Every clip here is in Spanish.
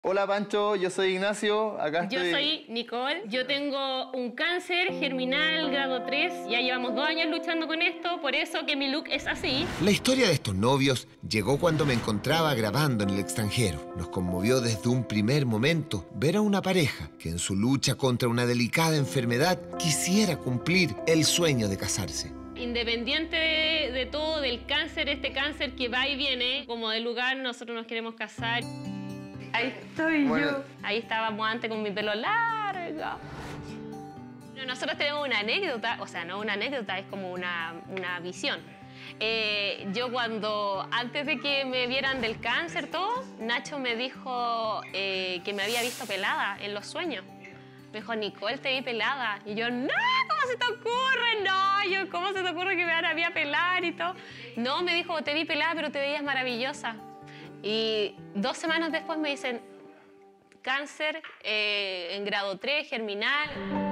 Hola Pancho, yo soy Ignacio, acá estoy. Yo soy Nicole, yo tengo un cáncer germinal grado 3, ya llevamos 2 años luchando con esto, por eso que mi look es así. La historia de estos novios llegó cuando me encontraba grabando en el extranjero. Nos conmovió desde un primer momento ver a una pareja que en su lucha contra una delicada enfermedad quisiera cumplir el sueño de casarse. Independiente de todo, del cáncer, este cáncer que va y viene, como del lugar, nosotros nos queremos casar. Ahí estoy yo. Ahí estábamos antes con mi pelo largo. Nosotros tenemos una anécdota, o sea, no una anécdota, es como una visión. Yo cuando, antes de que me vieran del cáncer, todo, Nacho me dijo que me había visto pelada en los sueños. Me dijo, Nicole, te vi pelada. Y yo, no, ¿cómo se te ocurre? No, ¿cómo se te ocurre que me van a ver a pelar y todo? No, me dijo, te vi pelada, pero te veías maravillosa. Y 2 semanas después me dicen, cáncer en grado 3, germinal.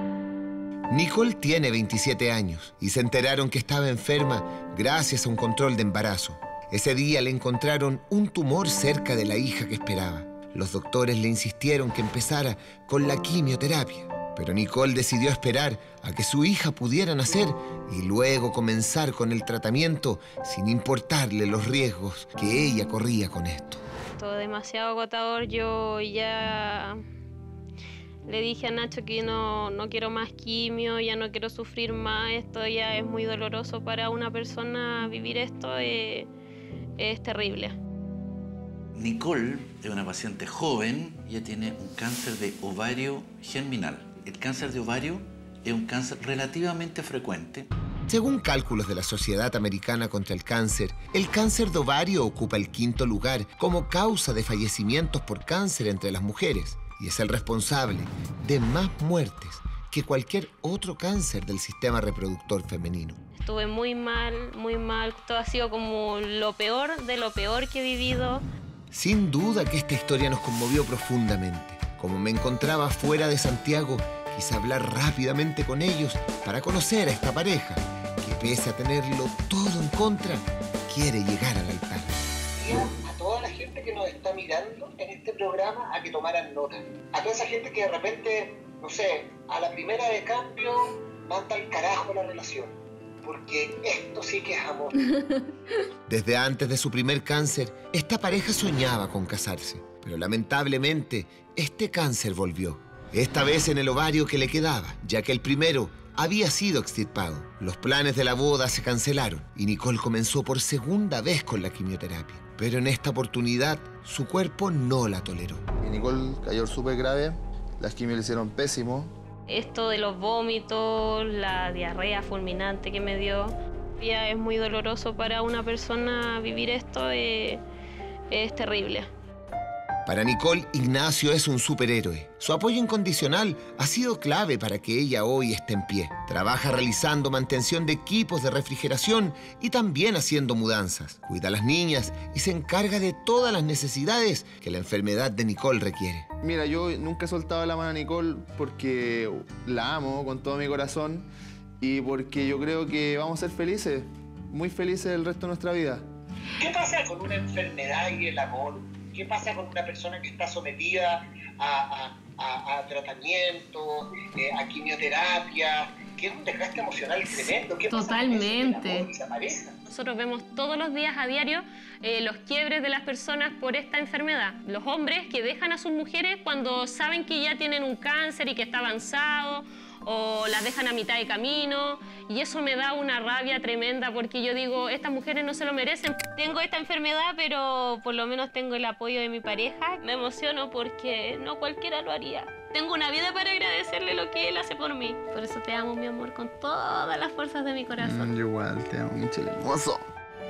Nicole tiene 27 años y se enteraron que estaba enferma gracias a un control de embarazo. Ese día le encontraron un tumor cerca de la hija que esperaba. Los doctores le insistieron que empezara con la quimioterapia, pero Nicole decidió esperar a que su hija pudiera nacer y luego comenzar con el tratamiento sin importarle los riesgos que ella corría con esto. Todo demasiado agotador. Yo ya le dije a Nacho que no quiero más quimio, ya no quiero sufrir más. Esto ya es muy doloroso para una persona. Vivir esto es terrible. Nicole es una paciente joven, ella tiene un cáncer de ovario germinal. El cáncer de ovario es un cáncer relativamente frecuente. Según cálculos de la Sociedad Americana contra el Cáncer de ovario ocupa el 5º lugar como causa de fallecimientos por cáncer entre las mujeres y es el responsable de más muertes que cualquier otro cáncer del sistema reproductor femenino. Estuve muy mal, muy mal. Todo ha sido como lo peor de lo peor que he vivido. Sin duda que esta historia nos conmovió profundamente. Como me encontraba fuera de Santiago, quise hablar rápidamente con ellos para conocer a esta pareja, que pese a tenerlo todo en contra, quiere llegar al altar. A toda la gente que nos está mirando en este programa a que tomaran nota. A toda esa gente que de repente, no sé, a la primera de cambio manda al carajo la relación. Porque esto sí que es amor. Desde antes de su primer cáncer, esta pareja soñaba con casarse. Pero lamentablemente, este cáncer volvió. Esta vez en el ovario que le quedaba, ya que el primero había sido extirpado. Los planes de la boda se cancelaron y Nicole comenzó por segunda vez con la quimioterapia. Pero en esta oportunidad, su cuerpo no la toleró. Y Nicole cayó súper grave, las quimios le hicieron pésimo. Esto de los vómitos, la diarrea fulminante que me dio, ya es muy doloroso para una persona vivir esto, es terrible. Para Nicole, Ignacio es un superhéroe. Su apoyo incondicional ha sido clave para que ella hoy esté en pie. Trabaja realizando mantención de equipos de refrigeración y también haciendo mudanzas. Cuida a las niñas y se encarga de todas las necesidades que la enfermedad de Nicole requiere. Mira, yo nunca he soltado la mano a Nicole porque la amo con todo mi corazón y porque yo creo que vamos a ser felices, muy felices el resto de nuestra vida. ¿Qué pasa con una enfermedad y el amor? ¿Qué pasa con una persona que está sometida a tratamiento, a quimioterapia? Que es un desgaste emocional tremendo. ¿Qué Totalmente. Pasa con esa Nosotros vemos todos los días a diario los quiebres de las personas por esta enfermedad. Los hombres que dejan a sus mujeres cuando saben que ya tienen un cáncer y que está avanzado, o las dejan a mitad de camino, y eso me da una rabia tremenda porque yo digo, estas mujeres no se lo merecen. Tengo esta enfermedad, pero por lo menos tengo el apoyo de mi pareja. Me emociono porque no cualquiera lo haría. Tengo una vida para agradecerle lo que él hace por mí. Por eso te amo, mi amor, con todas las fuerzas de mi corazón. Yo igual, te amo, mi chile hermoso.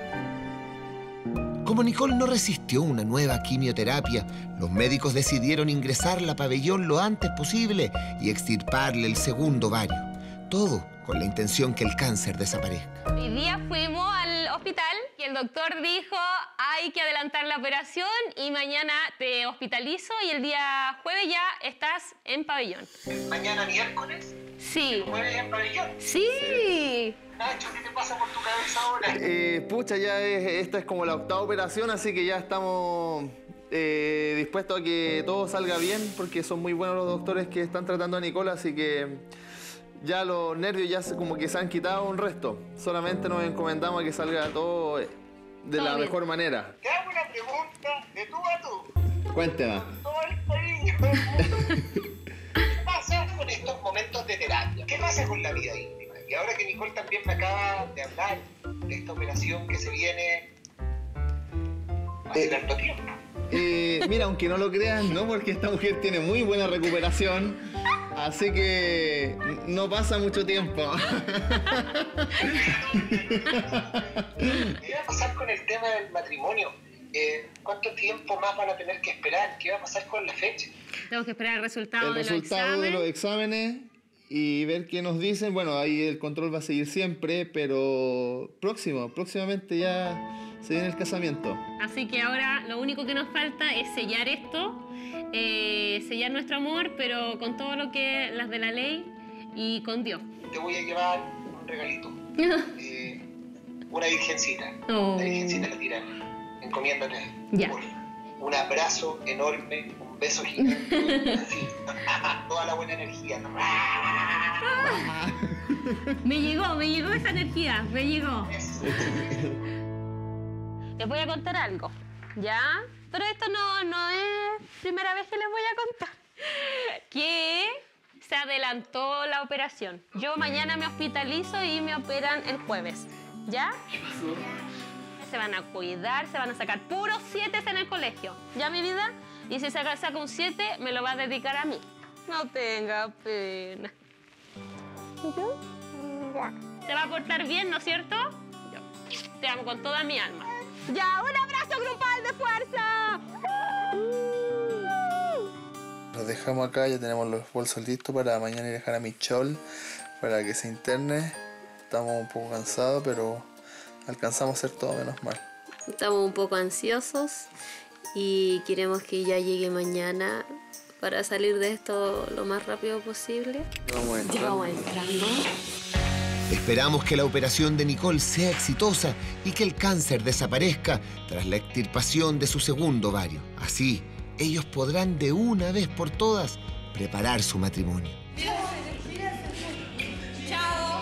Como Nicole no resistió una nueva quimioterapia, los médicos decidieron ingresarla a pabellón lo antes posible y extirparle el segundo ovario. Todo con la intención que el cáncer desaparezca. Hoy día fuimos al hospital y el doctor dijo, hay que adelantar la operación y mañana te hospitalizo y el día jueves ya estás en pabellón. ¿Mañana miércoles? Sí. ¿Jueves en pabellón? Sí. Nacho, ¿qué te pasa por tu cabeza ahora? Pucha, esta es como la 8ª operación, así que ya estamos dispuesto a que todo salga bien, porque son muy buenos los doctores que están tratando a Nicole, así que ya los nervios ya como que se han quitado un resto. Solamente nos encomendamos a que salga todo de la mejor manera. Te hago una pregunta de tú a tú. Cuénteme. Todo el cariño del mundo. ¿Qué pasa con estos momentos de terapia? ¿Qué pasa con la vida íntima? Y ahora que Nicole también me acaba de hablar de esta operación que se viene hace tanto tiempo. Mira, aunque no lo crean, no, porque esta mujer tiene muy buena recuperación, así que no pasa mucho tiempo. ¿Qué va a pasar con el tema del matrimonio? ¿Cuánto tiempo más van a tener que esperar? ¿Qué va a pasar con la fecha? Tenemos que esperar el resultado, De los exámenes y ver qué nos dicen. Bueno, ahí el control va a seguir siempre, pero próximamente ya se viene el casamiento. Así que ahora lo único que nos falta es sellar esto, sellar nuestro amor, pero con todo lo que las de la ley y con Dios. Te voy a llevar un regalito. Una virgencita. Oh. La virgencita la tiran. Encomiéndate. Ya. Un abrazo enorme, un beso gigante. Así. Toda la buena energía. Me llegó esa energía, me llegó. Les voy a contar algo, ¿ya? Pero esto no es primera vez que les voy a contar. Que se adelantó la operación. Yo mañana me hospitalizo y me operan el jueves, ¿ya? ¿Qué pasó? Se van a cuidar, se van a sacar puros 7 en el colegio, ¿ya, mi vida? Y si saca un 7, me lo va a dedicar a mí. No tenga pena. ¿Ya? ¿Se va a portar bien, no es cierto? Yo te amo con toda mi alma. ¡Ya! ¡Un abrazo grupal de fuerza! Los dejamos acá, ya tenemos los bolsos listos para mañana ir a dejar a Michol para que se interne. Estamos un poco cansados, pero alcanzamos a hacer todo menos mal. Estamos un poco ansiosos y queremos que ya llegue mañana para salir de esto lo más rápido posible. Ya vamos entrando. Esperamos que la operación de Nicole sea exitosa y que el cáncer desaparezca tras la extirpación de su segundo ovario. Así, ellos podrán de una vez por todas preparar su matrimonio. Chao.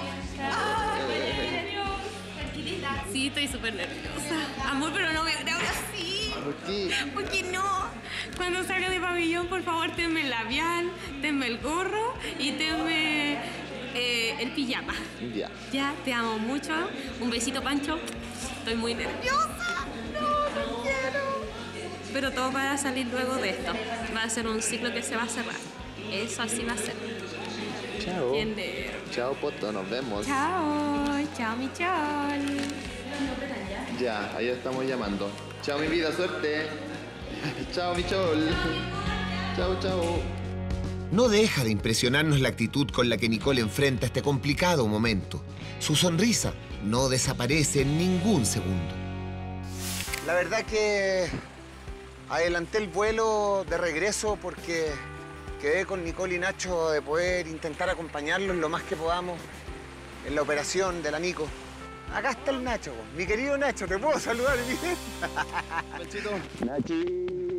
Tranquilita. Sí, estoy súper nerviosa. Amor, pero no me ahora sí. ¿Por qué? ¿Por qué no? Cuando salga de pabellón, por favor, tenme el labial, tenme el gorro y tenme el pijama. Ya. Ya, te amo mucho. Un besito, Pancho. Estoy muy nerviosa. No quiero. Pero todo va a salir luego de esto. Va a ser un ciclo que se va a cerrar. Eso así va a ser. Chao. ¿Entiendes? Chao, Poto, nos vemos. Chao. Chao, Michol. Ya, ahí estamos llamando. Chao, mi vida, suerte. Chao, Michol. Chao, chao. No deja de impresionarnos la actitud con la que Nicole enfrenta este complicado momento. Su sonrisa no desaparece en ningún segundo. La verdad que adelanté el vuelo de regreso porque quedé con Nicole y Nacho de poder intentar acompañarlos lo más que podamos en la operación de la Nico. Acá está el Nacho, mi querido Nacho, ¿te puedo saludar bien? Nachito. Nachito.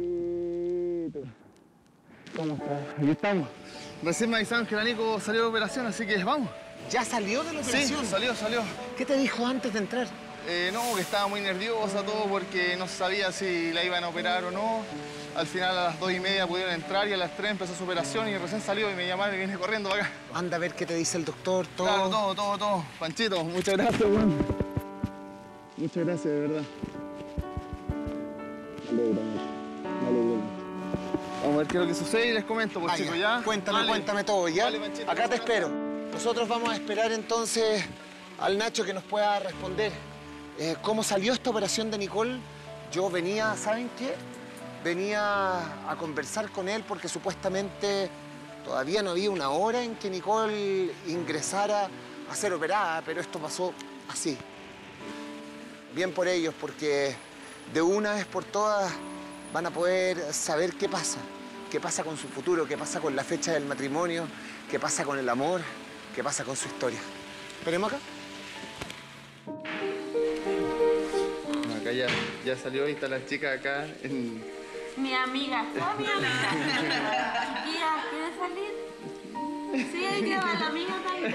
¿Cómo estás? Aquí estamos. Recién me avisaron que la Nico salió de operación, así que vamos. ¿Ya salió de la operación? Sí, salió. ¿Qué te dijo antes de entrar? No, que estaba muy nerviosa todo porque no sabía si la iban a operar o no. Al final a las 2:30 pudieron entrar y a las 3 empezó su operación y recién salió y me llamaron y vine corriendo para acá. Anda a ver qué te dice el doctor, todo. Claro, todo. Panchito, muchas gracias, weón. Muchas gracias, de verdad. Vamos a ver qué es lo que sucede y les comento, pues, chicos, ¿ya? Cuéntame todo, ¿ya? Vale, Panchito, acá te espero. Nosotros vamos a esperar entonces al Nacho que nos pueda responder. ¿Cómo salió esta operación de Nicole? Yo venía, ¿saben qué? Venía a conversar con él porque supuestamente todavía no había una hora en que Nicole ingresara a ser operada, pero esto pasó así. Bien por ellos, porque de una vez por todas van a poder saber qué pasa con su futuro, qué pasa con la fecha del matrimonio, qué pasa con el amor, qué pasa con su historia. ¿Esperemos acá? Acá ya salió y está la chica acá Mi amiga, toda mi amiga. Chiquilla, ¿quieres salir? Sí, ahí lleva la amiga también.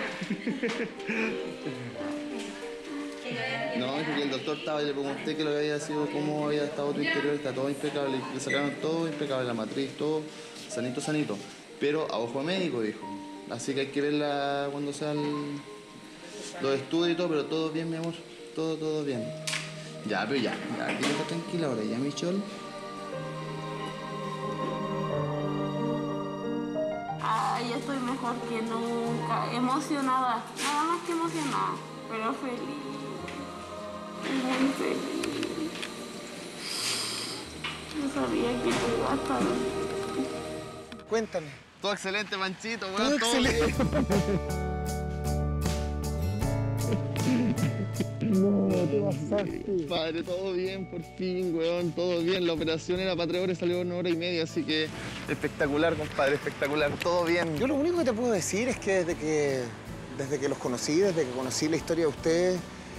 No, es que el doctor estaba y le pregunté que lo que había sido, cómo había estado tu interior, está todo impecable. Le sacaron todo impecable, la matriz, todo sanito, sanito. Pero a ojo médico, dijo. Así que hay que verla cuando sean los estudios y todo, pero todo bien, mi amor. Todo bien. Ya, pero ya, aquí está tranquila ahora, ya, Michelle. Ay, estoy mejor que nunca. Emocionada. Nada más que emocionada. Pero feliz. Muy feliz. No sabía que te iba a estar. Cuéntame. Todo excelente, Panchito, weón. Todo excelente. No, te pasaste. Padre, todo bien, por fin, weón, todo bien. La operación era para 3 horas, salió en 1 hora y media, así que espectacular, compadre, espectacular, todo bien. Yo lo único que te puedo decir es que desde que los conocí, desde que conocí la historia de ustedes,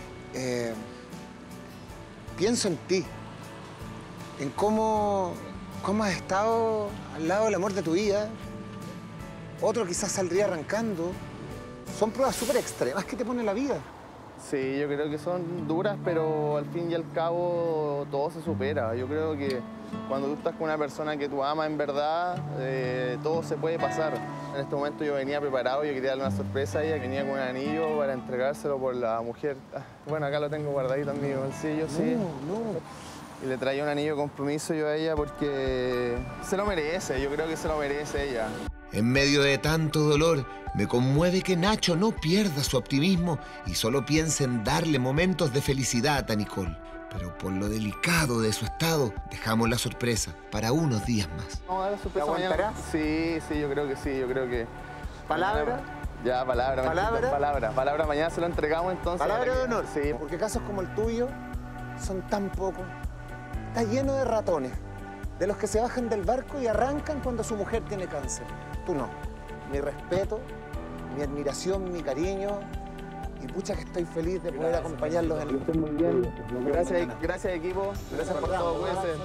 pienso en ti, en cómo has estado al lado del amor de tu vida. Otro quizás saldría arrancando. Son pruebas súper extremas que te pone la vida. Sí, yo creo que son duras, pero al fin y al cabo todo se supera. Yo creo que cuando tú estás con una persona que tú amas en verdad, todo se puede pasar. En este momento yo venía preparado, yo quería darle una sorpresa a ella, venía con un anillo para entregárselo por la mujer. Bueno, acá lo tengo guardadito en mi bolsillo, sí. No. Y le traía un anillo de compromiso yo a ella porque se lo merece, yo creo que se lo merece ella. En medio de tanto dolor, me conmueve que Nacho no pierda su optimismo y solo piense en darle momentos de felicidad a Nicole. Pero por lo delicado de su estado, dejamos la sorpresa para unos días más. Vamos a dar la sorpresa mañana. ¿Aguantarás? Sí, yo creo que sí, yo creo que... ¿Palabra? Ya, palabra. ¿Palabra? Palabra, mañana se lo entregamos entonces. Palabra de honor. Sí. Porque casos como el tuyo son tan pocos. Está lleno de ratones, de los que se bajan del barco y arrancan cuando su mujer tiene cáncer. Tú no. Mi respeto, mi admiración, mi cariño. Y pucha que estoy feliz de poder acompañarlos en el... Estén muy bien. Gracias equipo. Gracias por todo, cuídense.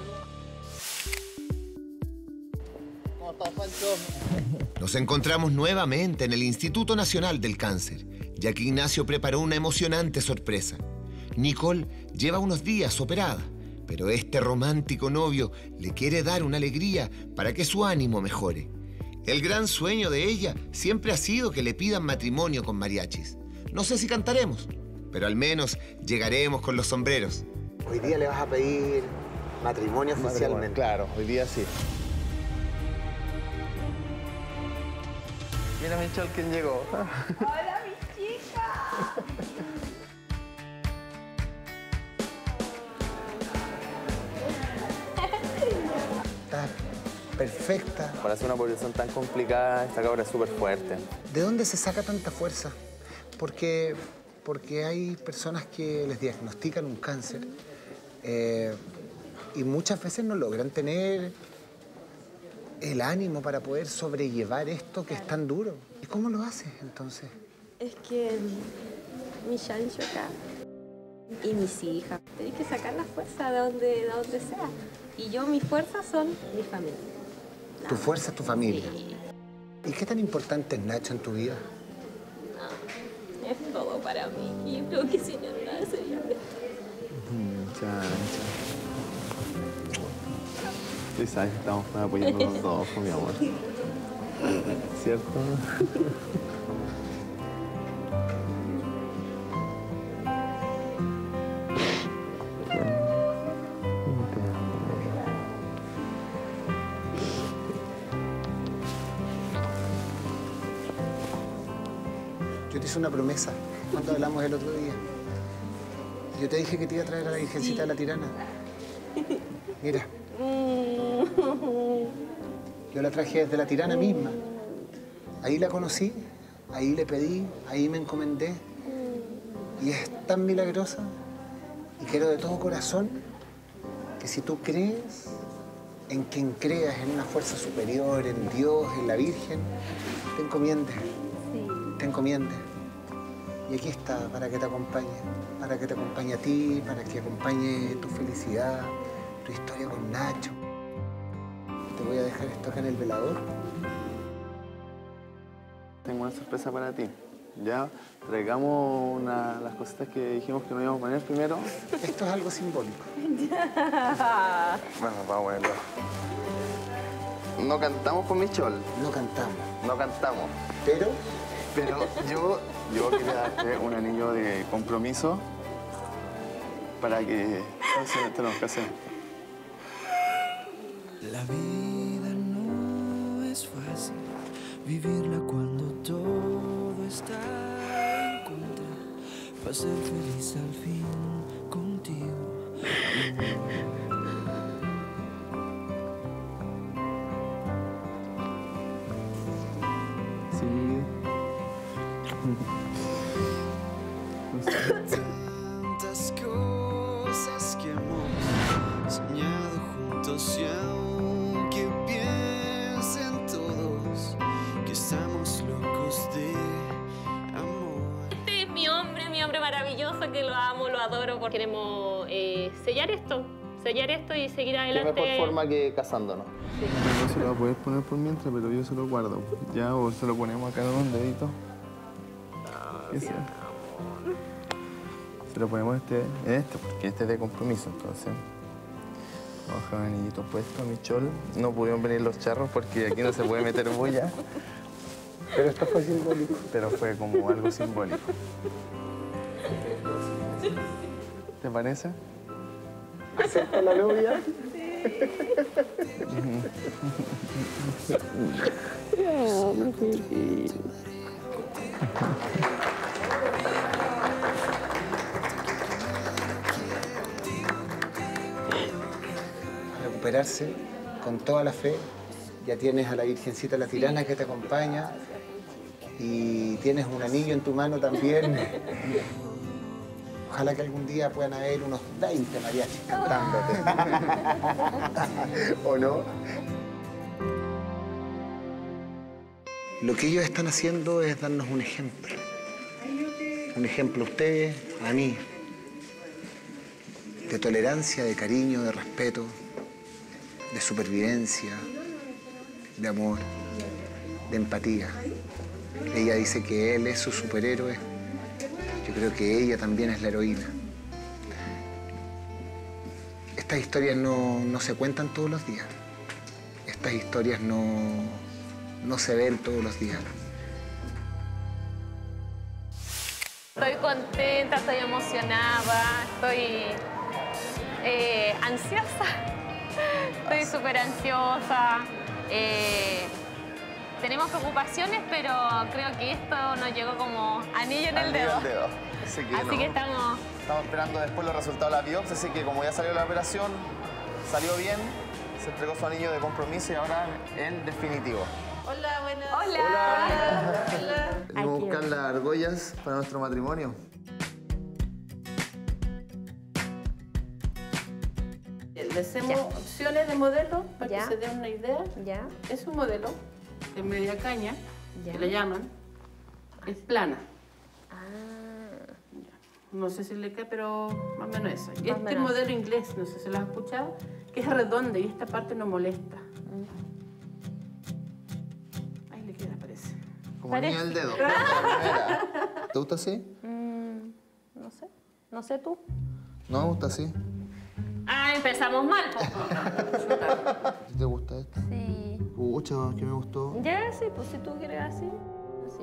¿Cómo estás, Pancho? Nos encontramos nuevamente en el Instituto Nacional del Cáncer, ya que Ignacio preparó una emocionante sorpresa. Nicole lleva unos días operada, pero este romántico novio le quiere dar una alegría para que su ánimo mejore. El gran sueño de ella siempre ha sido que le pidan matrimonio con mariachis. No sé si cantaremos, pero al menos llegaremos con los sombreros. Hoy día le vas a pedir matrimonio oficialmente. Claro, hoy día sí. Mira, Michelle, ¿quién llegó? ¡Hola, mi chica! Está perfecta. Para hacer una operación tan complicada, esta cabra es súper fuerte. ¿De dónde se saca tanta fuerza? Porque hay personas que les diagnostican un cáncer y muchas veces no logran tener el ánimo para poder sobrellevar esto que es tan duro. ¿Y cómo lo haces entonces? Es que mi chancho acá y mis hijas, tenés que sacar la fuerza de donde sea. Y yo, mis fuerzas son mi familia. Tu fuerza es tu familia. Sí. ¿Y qué tan importante es Nacho en tu vida? Es todo para mí. Y yo creo que sin él nada sería esto. Sí, sabes, estamos apoyando los dos, mi amor. ¿Cierto? Yo te hice una promesa cuando hablamos el otro día. Yo te dije que te iba a traer a la Virgencita de la Tirana. Mira. Yo la traje desde la Tirana misma. Ahí la conocí, ahí le pedí, ahí me encomendé. Y es tan milagrosa. Y quiero de todo corazón que si tú crees en quien creas, en una fuerza superior, en Dios, en la Virgen, te encomiendes. Te encomiendes. Y aquí está, para que te acompañe a ti, para que acompañe tu felicidad, tu historia con Nacho. voy a dejar esto acá en el velador. Tengo una sorpresa para ti. Ya traigamos las cositas que dijimos que no íbamos a poner primero. Esto es algo simbólico. Bueno, vamos a ponerlo. No cantamos con Michol. No cantamos. No cantamos. Pero yo quería darte un anillo de compromiso para que... Entonces tenemos que hacer. La vida no es fácil, vivirla cuando todo está en contra, para ser feliz al fin contigo. Sí. Tantas cosas que hemos soñado juntos y aunque piensen todos que estamos locos de amor. Este es mi hombre maravilloso que lo amo, lo adoro. Porque queremos sellar esto y seguir Qué adelante. mejor forma que casándonos. Sí. No se lo va a poder poner por mientras, pero yo se lo guardo. Ya, o se lo ponemos acá en un dedito. Ese. Se lo ponemos en este, porque este es de compromiso, entonces. Vamos a dejar un anillito puesto, Michol. No pudieron venir los charros porque aquí no se puede meter bulla. Pero esto fue simbólico. Pero fue como algo simbólico. ¿Te parece? ¿Acepta la novia? Recuperarse con toda la fe. Ya tienes a la Virgencita la Tirana que te acompaña y tienes un anillo en tu mano también. Ojalá que algún día puedan haber unos 20 mariachis cantándote. ¿O no? Lo que ellos están haciendo es darnos un ejemplo. Un ejemplo a ustedes, a mí. De tolerancia, de cariño, de respeto, de supervivencia, de amor, de empatía. Ella dice que él es su superhéroe. Yo creo que ella también es la heroína. Estas historias no se cuentan todos los días. Estas historias no se ven todos los días. Estoy contenta, estoy emocionada, estoy ansiosa. Estoy súper ansiosa. Tenemos preocupaciones, pero creo que esto nos llegó como anillo en el dedo. Así que estamos esperando después los resultados de la biopsia, así que como ya salió la operación, salió bien, se entregó su anillo de compromiso y ahora en definitivo. Hola, buenas. Hola. Hola. Venimos a buscar las argollas para nuestro matrimonio. Les hacemos opciones de modelo para que se den una idea. Ya. Es un modelo de media caña, Ya. que le llaman. Es plana. Ah. No sé si le queda, pero más o menos eso. Y Más o este menos. modelo inglés, no sé si lo has escuchado, que es redonda y esta parte no molesta. Ahí le queda, parece. Como niña del dedo. ¿Te gusta así? No sé. No sé tú. No, me gusta así. Ah, empezamos mal. ¿Te gusta esto? Sí. Pucha, que me gustó. Ya, sí, pues si tú quieres así. Así.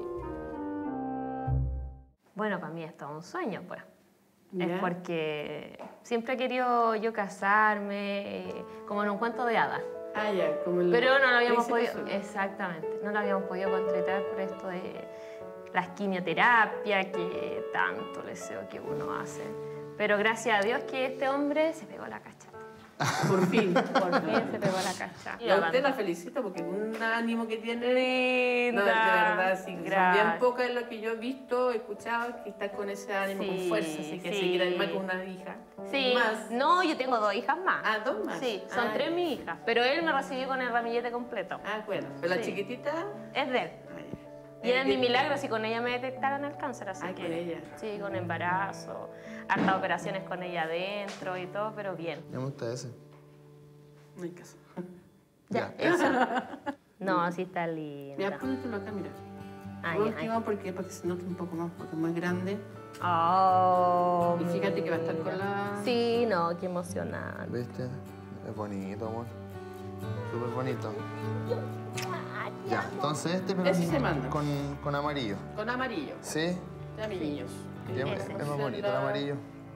Bueno, para mí esto es un sueño, pues. Es Ya. porque siempre he querido yo casarme, como en un cuento de hadas. Ah, ya, como el Pero no lo habíamos Príncipe podido, Azul. exactamente, no lo habíamos podido concretar por esto de las quimioterapias que tanto deseo que uno hace. Pero gracias a Dios que este hombre se pegó la cachata. Por fin. Por fin se pegó la cachata. Y a usted la felicito porque un ánimo que tiene. Linda. No, de verdad, sí. Son Gracias. bien pocas lo que yo he visto, he escuchado, que está con ese ánimo, Sí, con fuerza. Así que sí. seguir además con una hija. Sí, Más. no, yo tengo 2 hijas más. Ah, 2 más. Sí, son 3 mis hijas. Pero él me recibió con el ramillete completo. Ah, bueno. Pero la Sí. chiquitita. Es de él. Y es mi milagro si con ella me detectaron el cáncer, así que... con ella. Sí, con embarazo, hartas operaciones con ella adentro y todo, pero bien. Me gusta ese. No hay caso. Ya, eso. No, así está lindo. Mira, póntelo acá, mira. Ay, Por último, porque para que se note un poco más, porque es muy grande. Oh, Y fíjate que va a estar con la... Sí, no, qué emocionante. ¿Viste? Es bonito, amor. Súper bonito. Ya, entonces este pero Ese se manda. con amarillo. Con amarillo. ¿Sí? De mis niños. Es más bonito el amarillo.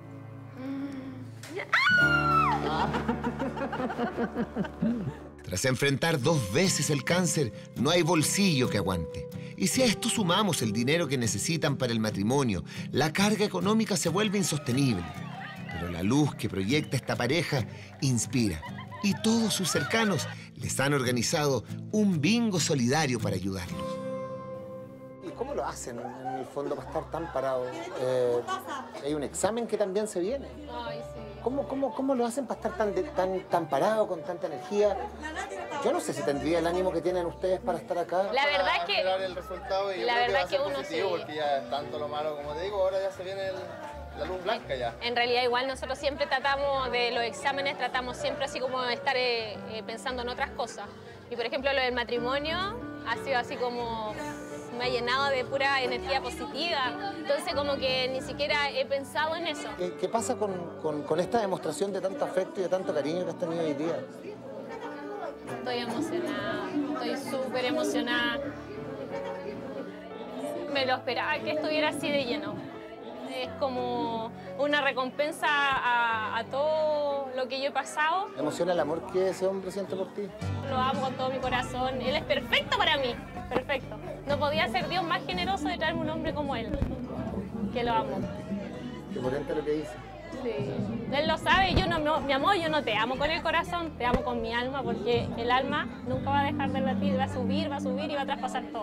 Tras enfrentar 2 veces el cáncer, no hay bolsillo que aguante. Y si a esto sumamos el dinero que necesitan para el matrimonio, la carga económica se vuelve insostenible. Pero la luz que proyecta esta pareja inspira. Y todos sus cercanos les han organizado un bingo solidario para ayudarlos. ¿Y cómo lo hacen en el fondo para estar tan parados? Hay un examen que también se viene. Ay, sí. ¿Cómo lo hacen para estar tan parados, con tanta energía? Yo no sé si tendría el ánimo que tienen ustedes para estar acá. La verdad es que... Esperar el resultado y yo la creo verdad va a ser que uno positivo sí. porque ya es tanto lo malo como te digo, ahora ya se viene la luz blanca ya. En realidad igual nosotros siempre tratamos de los exámenes, tratamos siempre así como de estar pensando en otras cosas. Y por ejemplo lo del matrimonio ha sido así como... me ha llenado de pura energía positiva. Entonces como que ni siquiera he pensado en eso. ¿Qué pasa con esta demostración de tanto afecto y de tanto cariño que has tenido hoy día? Estoy emocionada, estoy súper emocionada. Me lo esperaba que estuviera así de lleno. Es como una recompensa a todo lo que yo he pasado. ¿Te emociona el amor que ese hombre siente por ti? Lo amo con todo mi corazón. Él es perfecto para mí, perfecto. No podía ser Dios más generoso de traerme un hombre como él, que lo amo. Qué potente lo que dice. Sí. Él lo sabe, mi amor, yo no te amo con el corazón, te amo con mi alma, porque el alma nunca va a dejar de latir, va a subir y va a traspasar todo.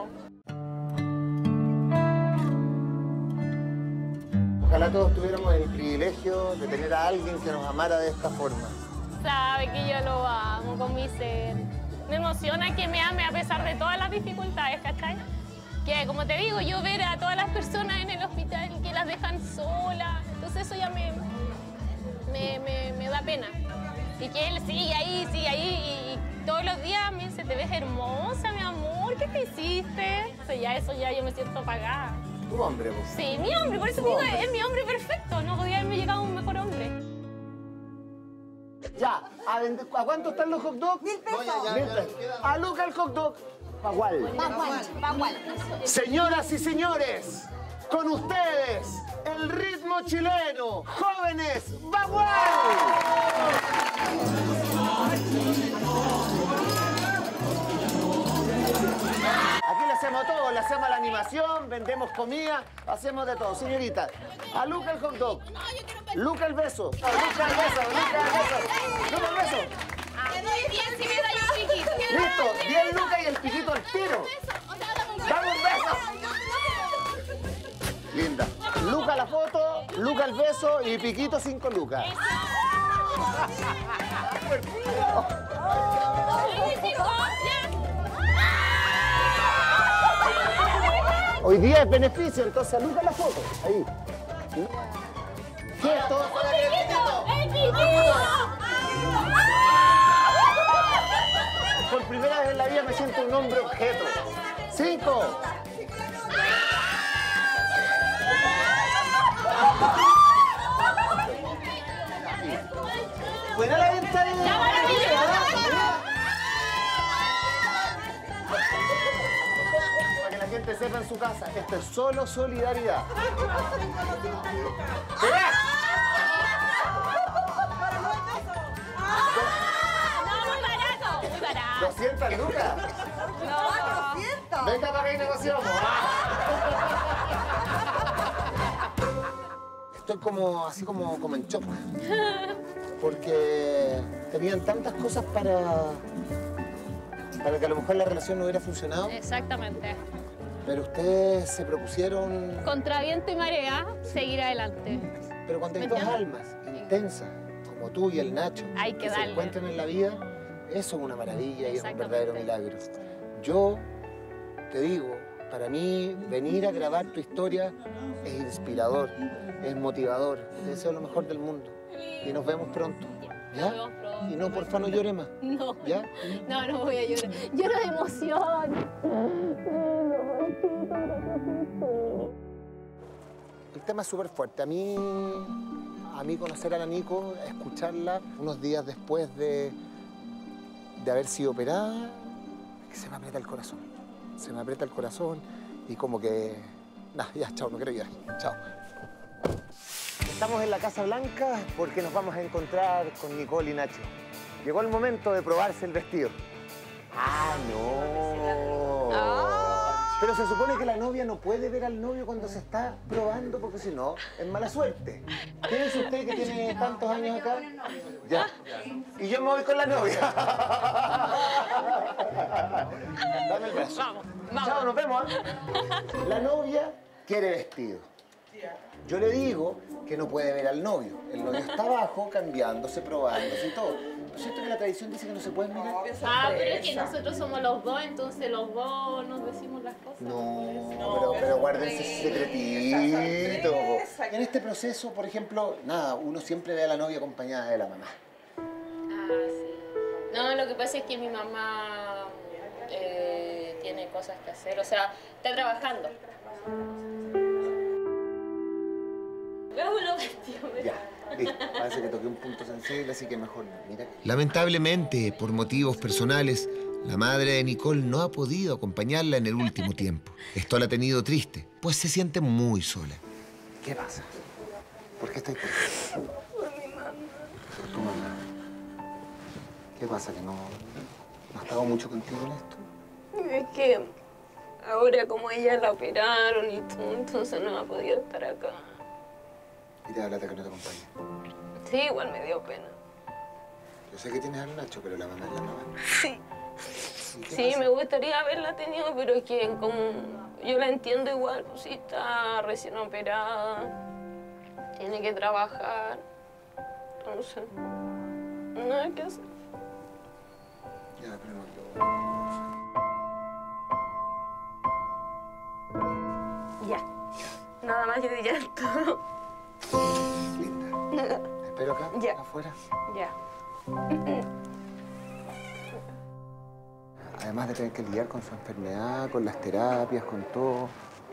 Ojalá todos tuviéramos el privilegio de tener a alguien que nos amara de esta forma. Sabe que yo lo amo con mi ser. Me emociona que me ame a pesar de todas las dificultades, ¿cachai? Que, como te digo, yo ver a todas las personas en el hospital que las dejan solas, entonces eso ya me da pena. Y que él sigue ahí, y todos los días me dice, te ves hermosa, mi amor, ¿qué te hiciste? O sea, eso ya yo me siento apagada. Tu hombre, pues. Sí, mi hombre, por eso digo, es mi hombre perfecto, no podía haberme llegado un mejor hombre. Ya, ¿a cuánto están los hot dogs? 1000 pesos. A Luca el hot dog. Bagual. Señoras y señores, con ustedes, el ritmo chileno, jóvenes, Bagual. Aquí le hacemos todo, le hacemos la animación, vendemos comida, hacemos de todo. Señorita, a Luca el hot dog. Luca el beso. Luca el beso. Luca el beso. Te doy 10 si me da yo un piquito. Listo, 10 lucas y el piquito al tiro. ¡Dame un beso! Linda. Luca la foto, Luca el beso y piquito 5 lucas. Hoy día es beneficio, entonces a Luca la foto. Ahí. ¿Qué es todo? ¡El piquito! Por primera vez en la vida me siento un hombre objeto. 5. Buena la venta de... Para que la gente sepa en su casa, esto es solo solidaridad. ¡Verás! 200 lucas. No. Venga para que negociamos. Estoy así como en shock. Porque tenían tantas cosas para que a lo mejor la relación no hubiera funcionado. Exactamente. Pero ustedes se propusieron... Contra viento y marea, seguir adelante. Pero cuando hay dos almas intensas, como tú y el Nacho, Hay que se darle. encuentran en la vida, eso es una maravilla y es un verdadero milagro. Yo te digo, para mí venir a grabar tu historia es inspirador, es motivador. Te deseo lo mejor del mundo y nos vemos pronto. ¿Ya? Nos vemos pronto. Y no, porfa, no llore más. No. ¿Ya? No voy a llorar. Lloro de emoción. El tema es súper fuerte. A mí conocer a la Nico, escucharla unos días después de haber sido operada, que se me aprieta el corazón. Se me aprieta el corazón y como que... Nah, ya, chao, no quiero llorar. Chao. Estamos en la Casa Blanca porque nos vamos a encontrar con Nicole y Nacho. Llegó el momento de probarse el vestido. ¡Ah, no! Pero se supone que la novia no puede ver al novio cuando se está probando porque si no, es mala suerte. ¿Quién es usted que tiene tantos años acá? Ya. Y yo me voy con la novia. Dame el beso. Vamos. Chao, nos vemos. La novia quiere vestido. Yo le digo que no puede ver al novio. El novio está abajo, cambiándose, probándose y todo. ¿No es cierto que la tradición dice que no se puede mirar? Pero es que nosotros somos los dos, entonces los dos nos decimos las cosas. No, pero guárdense ese secretito. En este proceso, por ejemplo, nada, uno siempre ve a la novia acompañada de la mamá. Sí. No, lo que pasa es que mi mamá tiene cosas que hacer, o sea, está trabajando. Ya, listo. Parece que toqué un punto sensible, así que mejor no. Mira. Lamentablemente, por motivos personales, la madre de Nicole no ha podido acompañarla en el último tiempo. Esto la ha tenido triste, pues se siente muy sola. ¿Qué pasa? ¿Por qué estoy triste? Por mi mamá. Por tu mamá. ¿Qué pasa? ¿Que no ha estado mucho contigo en esto? Es que ahora como ella la operaron y todo, entonces no ha podido estar acá. Y te hablaste que no te acompañe. Sí, igual me dio pena. Yo sé que tienes al Nacho, pero la mamá es la mamá. Sí. Sí, me gustaría haberla tenido, pero es que como yo la entiendo igual, pues sí está recién operada, tiene que trabajar, entonces no hay que hacer. Ya, pero no. Ya. Nada más yo diría todo. Linda. ¿Te espero acá? Ya. ¿Afuera? Ya. Además de tener que lidiar con su enfermedad, con las terapias, con todo.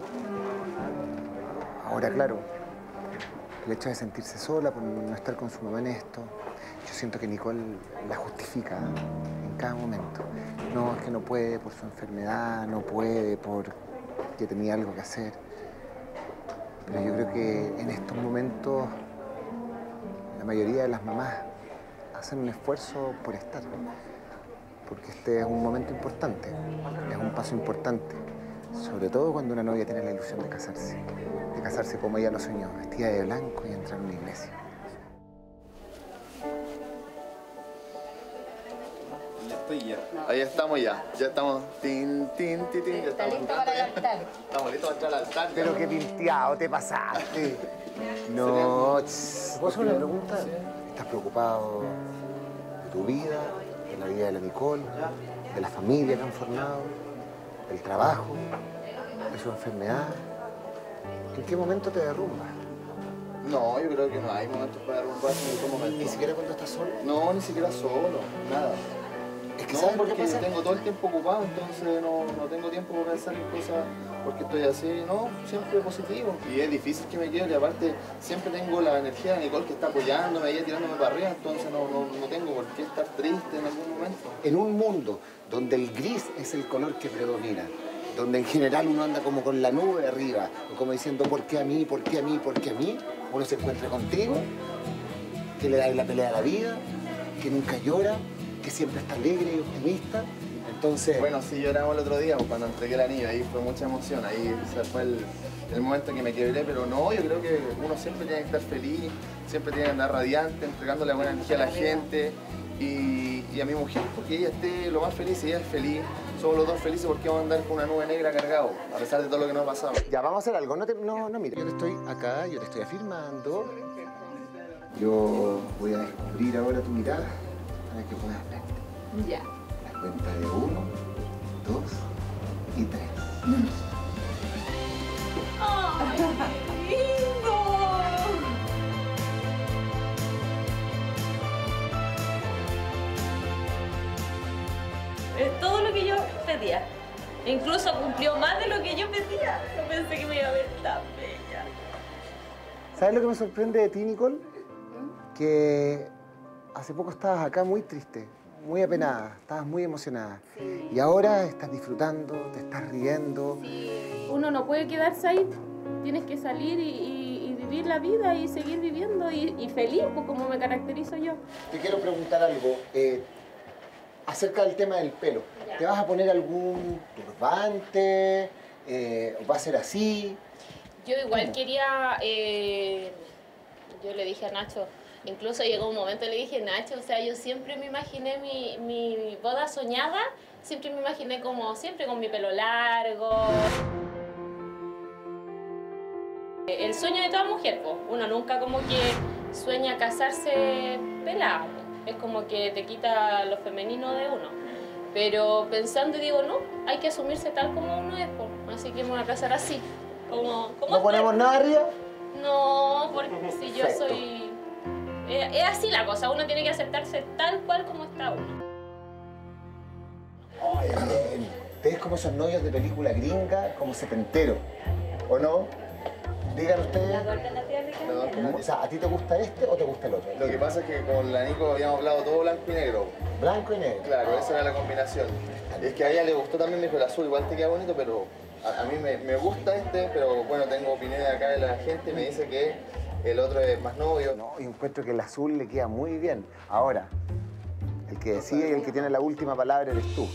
Ahora, claro, el hecho de sentirse sola por no estar con su mamá en esto, yo siento que Nicole la justifica en cada momento. No, es que no puede por su enfermedad, no puede porque tenía algo que hacer. Pero yo creo que en estos momentos la mayoría de las mamás hacen un esfuerzo por estar. Porque este es un momento importante, es un paso importante. Sobre todo cuando una novia tiene la ilusión de casarse como ella lo soñó, vestida de blanco y entrar en una iglesia. Ya estoy ya. Ahí estamos ya. Ya estamos. Tin, tin, tin, tin. Ya ¿Está estamos listo para el altar? Estamos listos para entrar al altar. Pero qué pinteado te pasaste. No, ¿puedo hacer una pregunta? ¿Estás preocupado de tu vida, de la vida de la Nicole, de la familia que han formado, del trabajo, de su enfermedad? ¿En qué momento te derrumbas? No, yo creo que no hay momentos para derrumbarse en ningún momento. ¿Ni siquiera cuando estás solo? No, ni siquiera solo, nada. Es que No, ¿sabes por porque qué pasa? tengo todo el tiempo ocupado, entonces no tengo tiempo para pensar en cosas porque estoy así, no, siempre positivo. Y es difícil que me quiebre, aparte siempre tengo la energía de Nicole que está apoyándome y tirándome para arriba, entonces no tengo por qué estar triste en algún momento. En un mundo donde el gris es el color que predomina, donde en general uno anda como con la nube arriba, o como diciendo ¿por qué a mí, por qué a mí, por qué a mí? Uno se encuentra contigo, que le da la pelea a la vida, que nunca llora, que siempre está alegre y optimista. Entonces... Bueno, sí lloramos el otro día cuando entregué el anillo, ahí fue mucha emoción, ahí fue el momento en que me quebré, pero no, yo creo que uno siempre tiene que estar feliz, siempre tiene que andar radiante, entregándole buena energía a la gente y a mi mujer, porque ella esté lo más feliz, y ella es feliz, somos los dos felices porque vamos a andar con una nube negra cargado, a pesar de todo lo que nos ha pasado. Ya, vamos a hacer algo, no, mira, yo te estoy acá, yo te estoy afirmando, yo voy a descubrir ahora tu mirada para que puedas verte. Ya. La cuenta de 1, 2 y 3. ¡Ay, qué lindo! Incluso cumplió más de lo que yo pedía. No pensé que me iba a ver tan bella. ¿Sabes lo que me sorprende de ti, Nicole? Que hace poco estabas acá muy triste, muy apenada, estabas muy emocionada. Sí. Y ahora estás disfrutando, te estás riendo. Sí. Uno no puede quedarse ahí. Tienes que salir y vivir la vida y seguir viviendo y feliz, pues, como me caracterizo yo. Te quiero preguntar algo acerca del tema del pelo. Ya. ¿Te vas a poner algún turbante? ¿O va a ser así? Yo igual quería, yo le dije a Nacho, incluso llegó un momento y le dije, Nacho, o sea, yo siempre me imaginé mi boda soñada, siempre me imaginé como siempre con mi pelo largo. El sueño de toda mujer, pues, uno nunca como que sueña casarse pelado, es como que te quita lo femenino de uno. Pero pensando digo, no, hay que asumirse tal como uno es, pues, así que me voy a casar así. ¿No ponemos nada arriba? No, porque si yo Perfecto. soy... Es así la cosa, uno tiene que aceptarse tal cual como está uno. Ay, bien. Te ves como esos novios de película gringa, como setentero, ¿o no? Digan ustedes. O sea, ¿a ti te gusta este o te gusta el otro? Lo que pasa es que con la Nico habíamos hablado todo blanco y negro. Blanco y negro. Claro, esa era la combinación. Es que a ella le gustó también, me dijo, el azul igual te queda bonito, pero a mí me gusta este, pero bueno, tengo opiniones acá de la gente, me dice que el otro es más novio. No, y encuentro que el azul le queda muy bien. Ahora, el que decide y el que tiene la última palabra eres tú.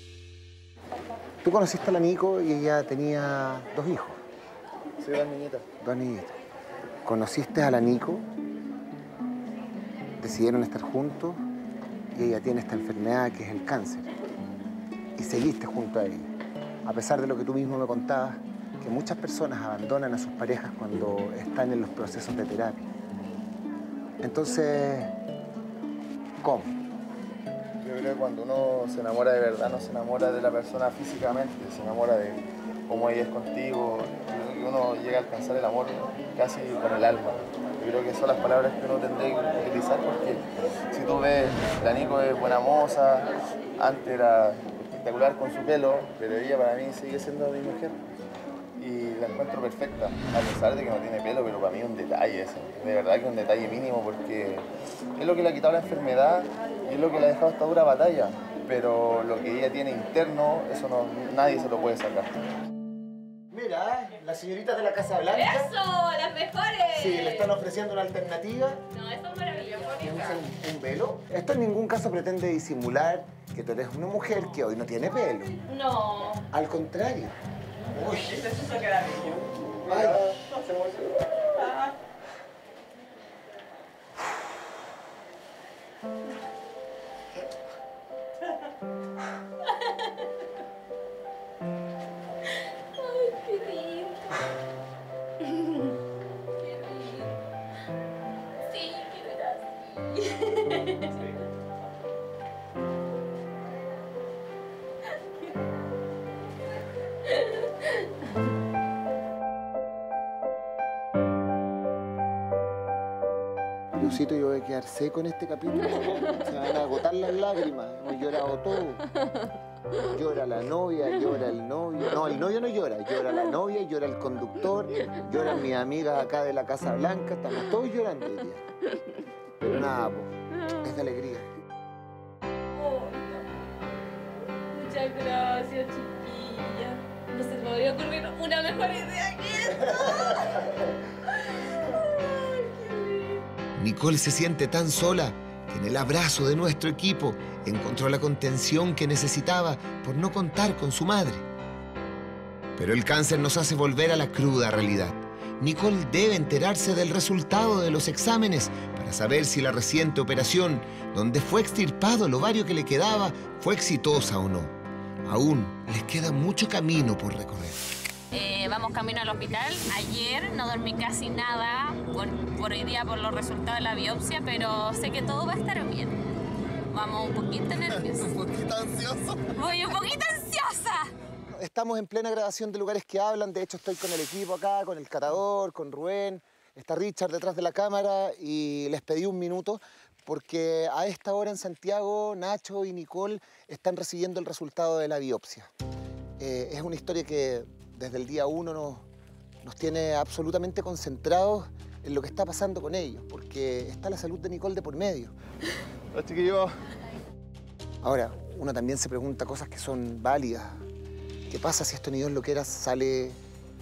Tú conociste a la Nico y ella tenía 2 hijos. Sí, 2 niñitas. 2 niñitas. Conociste a la Nico, decidieron estar juntos y ella tiene esta enfermedad que es el cáncer. Y seguiste junto a ella. A pesar de lo que tú mismo me contabas, que muchas personas abandonan a sus parejas cuando están en los procesos de terapia. Entonces, ¿cómo? Yo creo que cuando uno se enamora de verdad, no se enamora de la persona físicamente, se enamora de cómo ella es contigo, y uno llega a alcanzar el amor casi con el alma. Yo creo que son las palabras que uno tendría que utilizar porque si tú ves, la Nico es buena moza, antes era espectacular con su pelo, pero ella para mí sigue siendo mi mujer. Y la encuentro perfecta, a pesar de que no tiene pelo, pero para mí es un detalle ese. De verdad que es un detalle mínimo porque es lo que le ha quitado la enfermedad y es lo que le ha dejado esta dura batalla. Pero lo que ella tiene interno, eso no, nadie se lo puede sacar. Mira, las señoritas de la Casa Blanca. ¡Eso! ¡Las mejores! Sí, le están ofreciendo una alternativa. No, eso es maravilloso. Que usen un velo. Esto en ningún caso pretende disimular que tú eres una mujer que hoy no tiene pelo. No. Al contrario. Uy. Eso queda bello. Ay. Ay, qué lindo. Qué lindo. Sí, quiero ir así. Diosito, yo voy a quedar seco en este capítulo. Se van a agotar las lágrimas. Hemos llorado todo. Llora la novia, llora el novio. No, el novio no llora. Llora la novia, llora el conductor, lloran mis amigas acá de la Casa Blanca. Estamos todos llorando hoy día. Pero nada, es de alegría. Oh, muchas gracias, chiquilla. No se me había ocurrido una mejor idea que esto. Nicole se siente tan sola que en el abrazo de nuestro equipo encontró la contención que necesitaba por no contar con su madre. Pero el cáncer nos hace volver a la cruda realidad. Nicole debe enterarse del resultado de los exámenes para saber si la reciente operación, donde fue extirpado el ovario que le quedaba, fue exitosa o no. Aún les queda mucho camino por recorrer. Vamos camino al hospital. Ayer no dormí casi nada por hoy día por los resultados de la biopsia, pero sé que todo va a estar bien. Vamos un poquito nerviosos. Un poquito ansioso. Voy un poquito ansiosa. Estamos en plena grabación de Lugares que Hablan. De hecho, estoy con el equipo acá, con el catador, con Rubén. Está Richard detrás de la cámara y les pedí un minuto porque a esta hora en Santiago, Nacho y Nicole están recibiendo el resultado de la biopsia. Es una historia que desde el día 1 nos tiene absolutamente concentrados en lo que está pasando con ellos, porque está la salud de Nicole de por medio. Los chiquillos. Ahora, uno también se pregunta cosas que son válidas. ¿Qué pasa si esto ni Dios lo quiera sale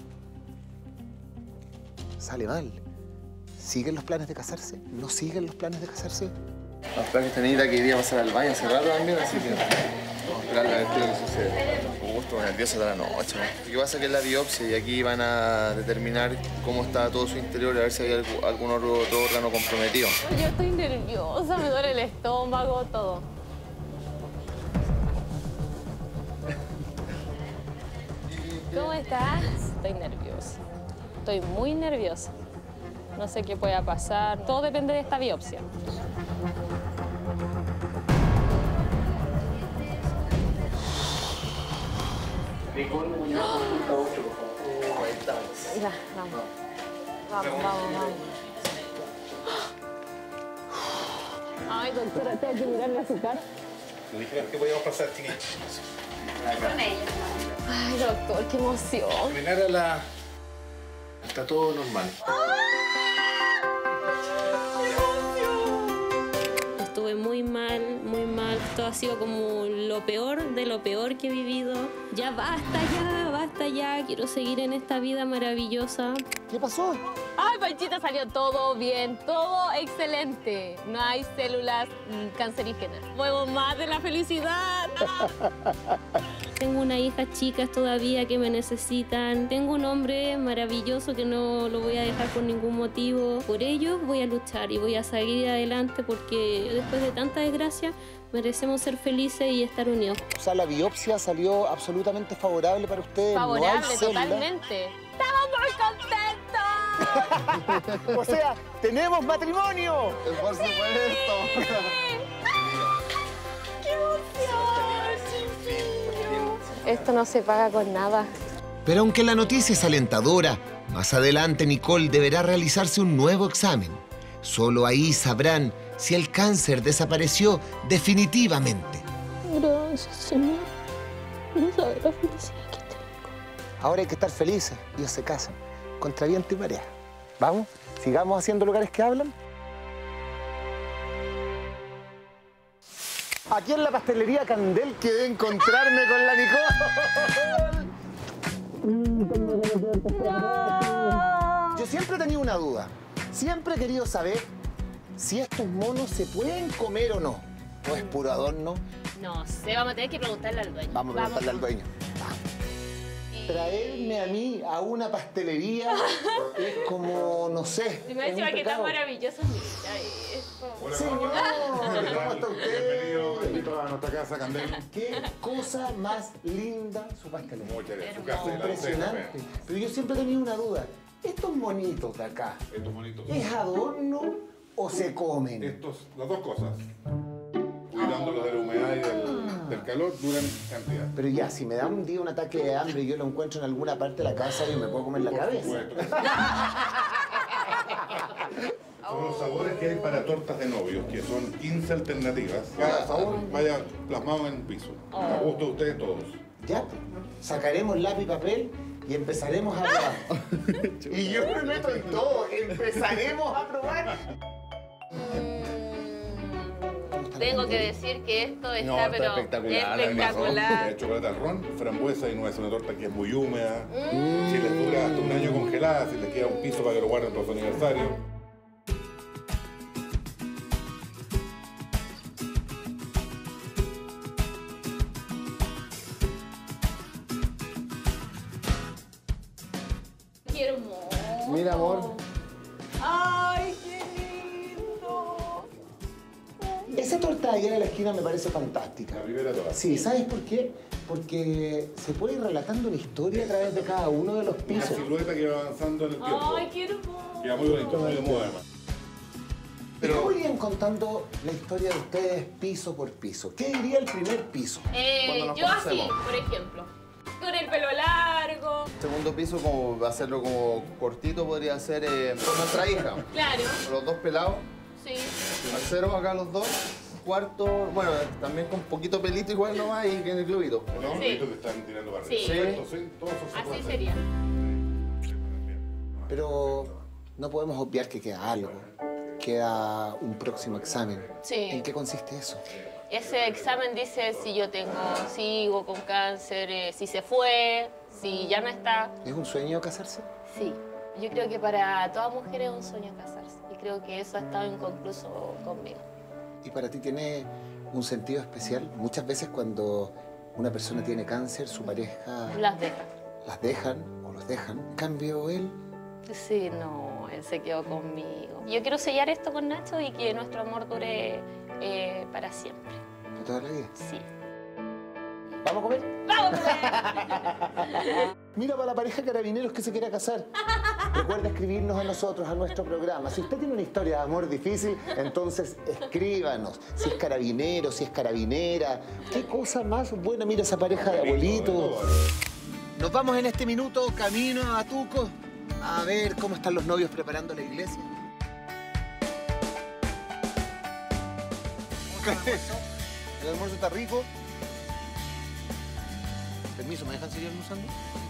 mal? ¿Siguen los planes de casarse? ¿No siguen los planes de casarse? Los planes que tenía que ir a pasar al baño hace rato también, así que vamos a esperar a ver qué es lo que sucede. Justo nervioso de la noche, ¿no? Lo que pasa es que es la biopsia y aquí van a determinar cómo está todo su interior y a ver si hay algún otro órgano comprometido. Yo estoy nerviosa, me duele el estómago, todo. ¿Cómo estás? Estoy nerviosa. Estoy muy nerviosa. No sé qué pueda pasar. Todo depende de esta biopsia. Ya, vamos. Vamos. Ay, doctora, tengo que mirarle a su cara. Me dijeron que podíamos pasar, chiquillos. Con ella. Ay, doctor, qué emoción. Terminar la... Está todo normal. Estuve muy mal, muy mal. Esto ha sido como lo peor de lo peor que he vivido. Ya basta ya. Quiero seguir en esta vida maravillosa. ¿Qué pasó? Ay, Panchita, salió todo bien, todo excelente. No hay células cancerígenas. Muevo más de la felicidad. Tengo una hija chicas todavía que me necesitan. Tengo un hombre maravilloso que no lo voy a dejar por ningún motivo. Por ello voy a luchar y voy a seguir adelante porque después de tanta desgracia merecemos ser felices y estar unidos. O sea, la biopsia salió absolutamente favorable para ustedes. Favorable, no hay célula. totalmente. ¡Estamos muy contentos! O sea, ¡tenemos matrimonio! ¡Por supuesto! ¡Qué emoción, chiquillo! Esto no se paga con nada. Pero aunque la noticia es alentadora, más adelante Nicole deberá realizarse un nuevo examen. Solo ahí sabrán si el cáncer desapareció definitivamente. Gracias, Señor. No sabes la felicidad que tengo. Ahora hay que estar felices. Ellos se casan contra viento y marea. Vamos, sigamos haciendo lugares que hablan. Aquí en la pastelería Candel quedé encontrarme con la Nicole. Yo siempre he tenido una duda. Siempre he querido saber si estos monos se pueden comer o no. ¿O es puro adorno? No sé, vamos a tener que preguntarle al dueño. Vamos a preguntarle al dueño. Vamos. Traerme a mí a una pastelería es como, no sé. Y me decía que tan maravilloso, mira esto. Señor, ¿cómo está usted? Bienvenido a nuestra casa, Candel. Qué cosa más linda su pastelería. Muchas gracias. Su casa y la Impresionante. Pero yo siempre he tenido una duda. Estos monitos de acá, Estos bonitos. ¿es adorno o se comen? Las dos cosas. Cuidándolos de la humedad y del calor, duran cantidad. Pero ya, si me da un día un ataque de hambre y yo lo encuentro en alguna parte de la casa, yo me puedo comer la cabeza. Supuesto. Son los sabores que hay para tortas de novios, que son 15 alternativas. Cada sabor vaya plasmado en un piso. A gusto de ustedes todos. Ya, pues, sacaremos lápiz y papel y empezaremos a probar. Y yo me meto en todo, empezaremos a probar. Tengo que decir que esto está, pero espectacular. espectacular. Chocolate al ron, frambuesa y nuez, una torta que es muy húmeda. Si les dura hasta un año congelada, si les queda un piso para que lo guarden para su aniversario. Qué hermoso. Mira, amor. Ay, qué lindo. Esa torta de allá en la esquina me parece fantástica. La primera toda. Sí, ¿sabes por qué? Porque se puede ir relatando una historia a través de cada uno de los Una pisos. silueta que va avanzando en el tiempo. Ay, qué hermoso. Queda muy bonito, muy de moda además. Pero ¿cómo irían contando la historia de ustedes piso por piso? ¿Qué diría el primer piso? Cuando nos Yo así, conocemos. por ejemplo. Con el pelo largo. Segundo piso, como hacerlo como cortito, podría ser con nuestra hija. Claro. Los dos pelados. Sí. Al cero acá los dos. cuarto, bueno, también con poquito pelito igual nomás y en el globito. ¿No? Sí. Que están tirando para arriba. Sí. ¿Cierto? Sí, todo eso se puede Así hacer. sería. Pero no podemos obviar que queda algo. Queda un próximo examen. Sí. ¿En qué consiste eso? Ese examen dice si yo sigo con cáncer, si se fue, si ya no está. ¿Es un sueño casarse? Sí, yo creo que para toda mujer es un sueño casarse y creo que eso ha estado inconcluso conmigo. ¿Y para ti tiene un sentido especial? Muchas veces cuando una persona tiene cáncer, su pareja Las deja. las dejan o los dejan. En cambio, él, Sí, no, él se quedó conmigo. Yo quiero sellar esto con Nacho y que nuestro amor dure para siempre. ¿de toda la vida? Sí. ¿Vamos a comer? ¡Vamos a comer! Mira para la pareja de carabineros que se quiera casar. Recuerda escribirnos a nosotros, a nuestro programa. Si usted tiene una historia de amor difícil, entonces escríbanos. Si es carabinero, si es carabinera. ¿Qué cosa más buena? Mira esa pareja de abuelitos. Nos vamos en este minuto camino a Batuco a ver cómo están los novios preparando la iglesia. El almuerzo está rico. Permiso, ¿me dejan seguir almorzando?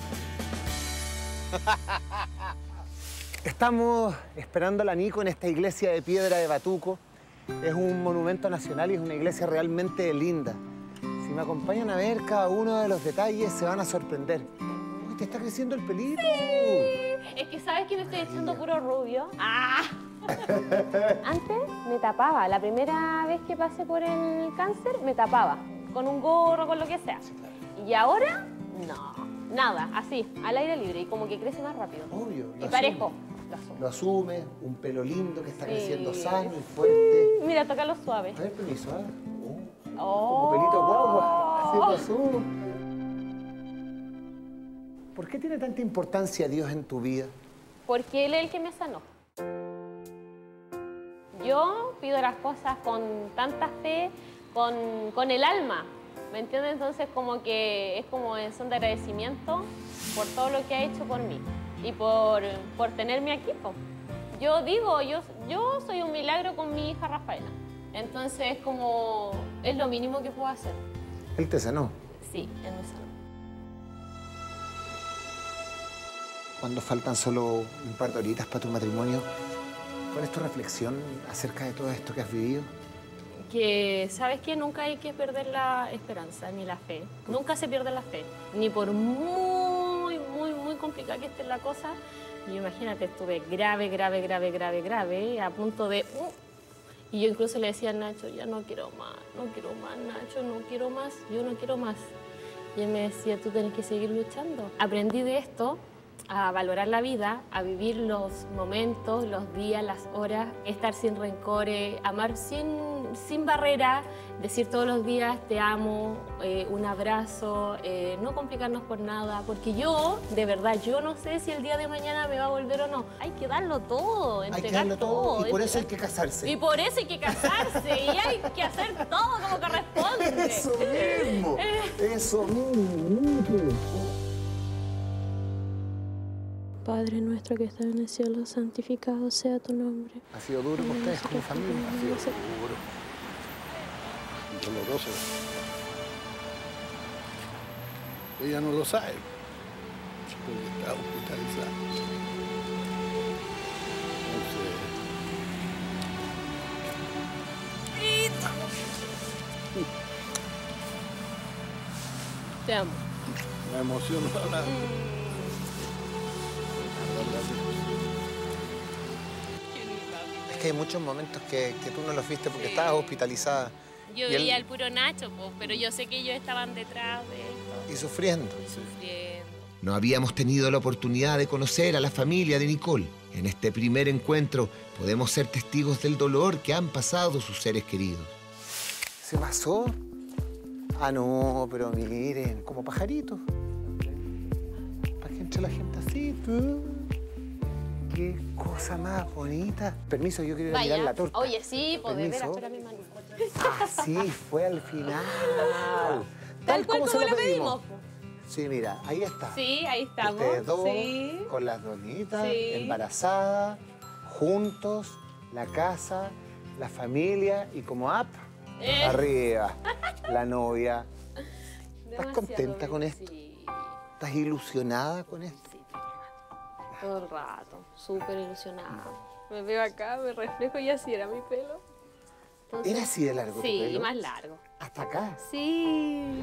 Estamos esperando a la Nico en esta iglesia de piedra de Batuco. Es un monumento nacional y es una iglesia realmente linda. Si me acompañan a ver cada uno de los detalles, se van a sorprender. Uy, te está creciendo el pelito. Sí. Es que sabes que me estoy echando puro rubio. ¡Ah! Antes me tapaba. La primera vez que pasé por el cáncer, me tapaba. Con un gorro, con lo que sea. Y ahora, no. Nada, así, al aire libre. Y como que crece más rápido. Obvio. Y parejo. Lo asume, un pelo lindo que está creciendo sano y fuerte. Mira, tócalo suave. A ver, permiso, ¿eh? Oh. Como pelito guagua. Así pasó. ¿Por qué tiene tanta importancia Dios en tu vida? Porque Él es el que me sanó. Yo pido las cosas con tanta fe, con el alma. ¿Me entiendes? Entonces como que es como en son de agradecimiento por todo lo que ha hecho por mí y por tenerme aquí. Yo digo, yo soy un milagro con mi hija Rafaela. Entonces como es lo mínimo que puedo hacer. Él te sanó. Sí, Él me sanó. Cuando faltan solo un par de horitas para tu matrimonio, ¿cuál es tu reflexión acerca de todo esto que has vivido? Que, ¿sabes qué? Nunca hay que perder la esperanza ni la fe. Nunca se pierde la fe. Ni por muy complicada que esté la cosa. Yo imagínate, estuve grave, a punto de... Y yo incluso le decía a Nacho, ya no quiero más, Nacho, no quiero más, yo no quiero más. Y él me decía, tú tienes que seguir luchando. Aprendí de esto a valorar la vida, a vivir los momentos, los días, las horas, estar sin rencores, amar sin barrera, decir todos los días te amo, un abrazo, no complicarnos por nada, porque yo, de verdad, yo no sé si el día de mañana me va a volver o no. Hay que darlo todo, entregar todo. Y por eso hay que casarse. Y por eso hay que casarse, y hay que hacer todo como corresponde. Eso mismo, eso mismo. Padre nuestro que estás en el cielo, santificado sea tu nombre. ¿Ha sido duro con ustedes como familia? Ha sido duro, doloroso. Ella no lo sabe, porque está hospitalizada. Te amo. Me emociono hablar. Es que hay muchos momentos que tú no los viste porque estabas hospitalizada. Yo Y él- veía al puro Nacho, pero yo sé que ellos estaban detrás de esto. Y sufriendo. Sufriendo. No habíamos tenido la oportunidad de conocer a la familia de Nicole. En este primer encuentro podemos ser testigos del dolor que han pasado sus seres queridos. ¿Se pasó? Ah, no, pero miren, como pajaritos. Para que entre la gente así, tú. Qué cosa más bonita. Permiso, yo quiero ir a mirar la torta. Oye, sí, pues de veras, Permiso. espera mi mano. Sí, fue al final. Tal cual como como se lo pedimos. Sí, mira, ahí está. Sí, ahí estamos. Ustedes dos, Sí. con las donitas, Sí. embarazadas, juntos, la casa, la familia y como app, Arriba. La novia. ¿Estás Demasiado contenta bien, con esto? Sí. ¿Estás ilusionada con esto? Sí, todo el rato, súper ilusionada. Me veo acá, me reflejo y así era mi pelo. Entonces, ¿Era así de largo tu sí, pelo? más largo. ¿Hasta acá? Sí.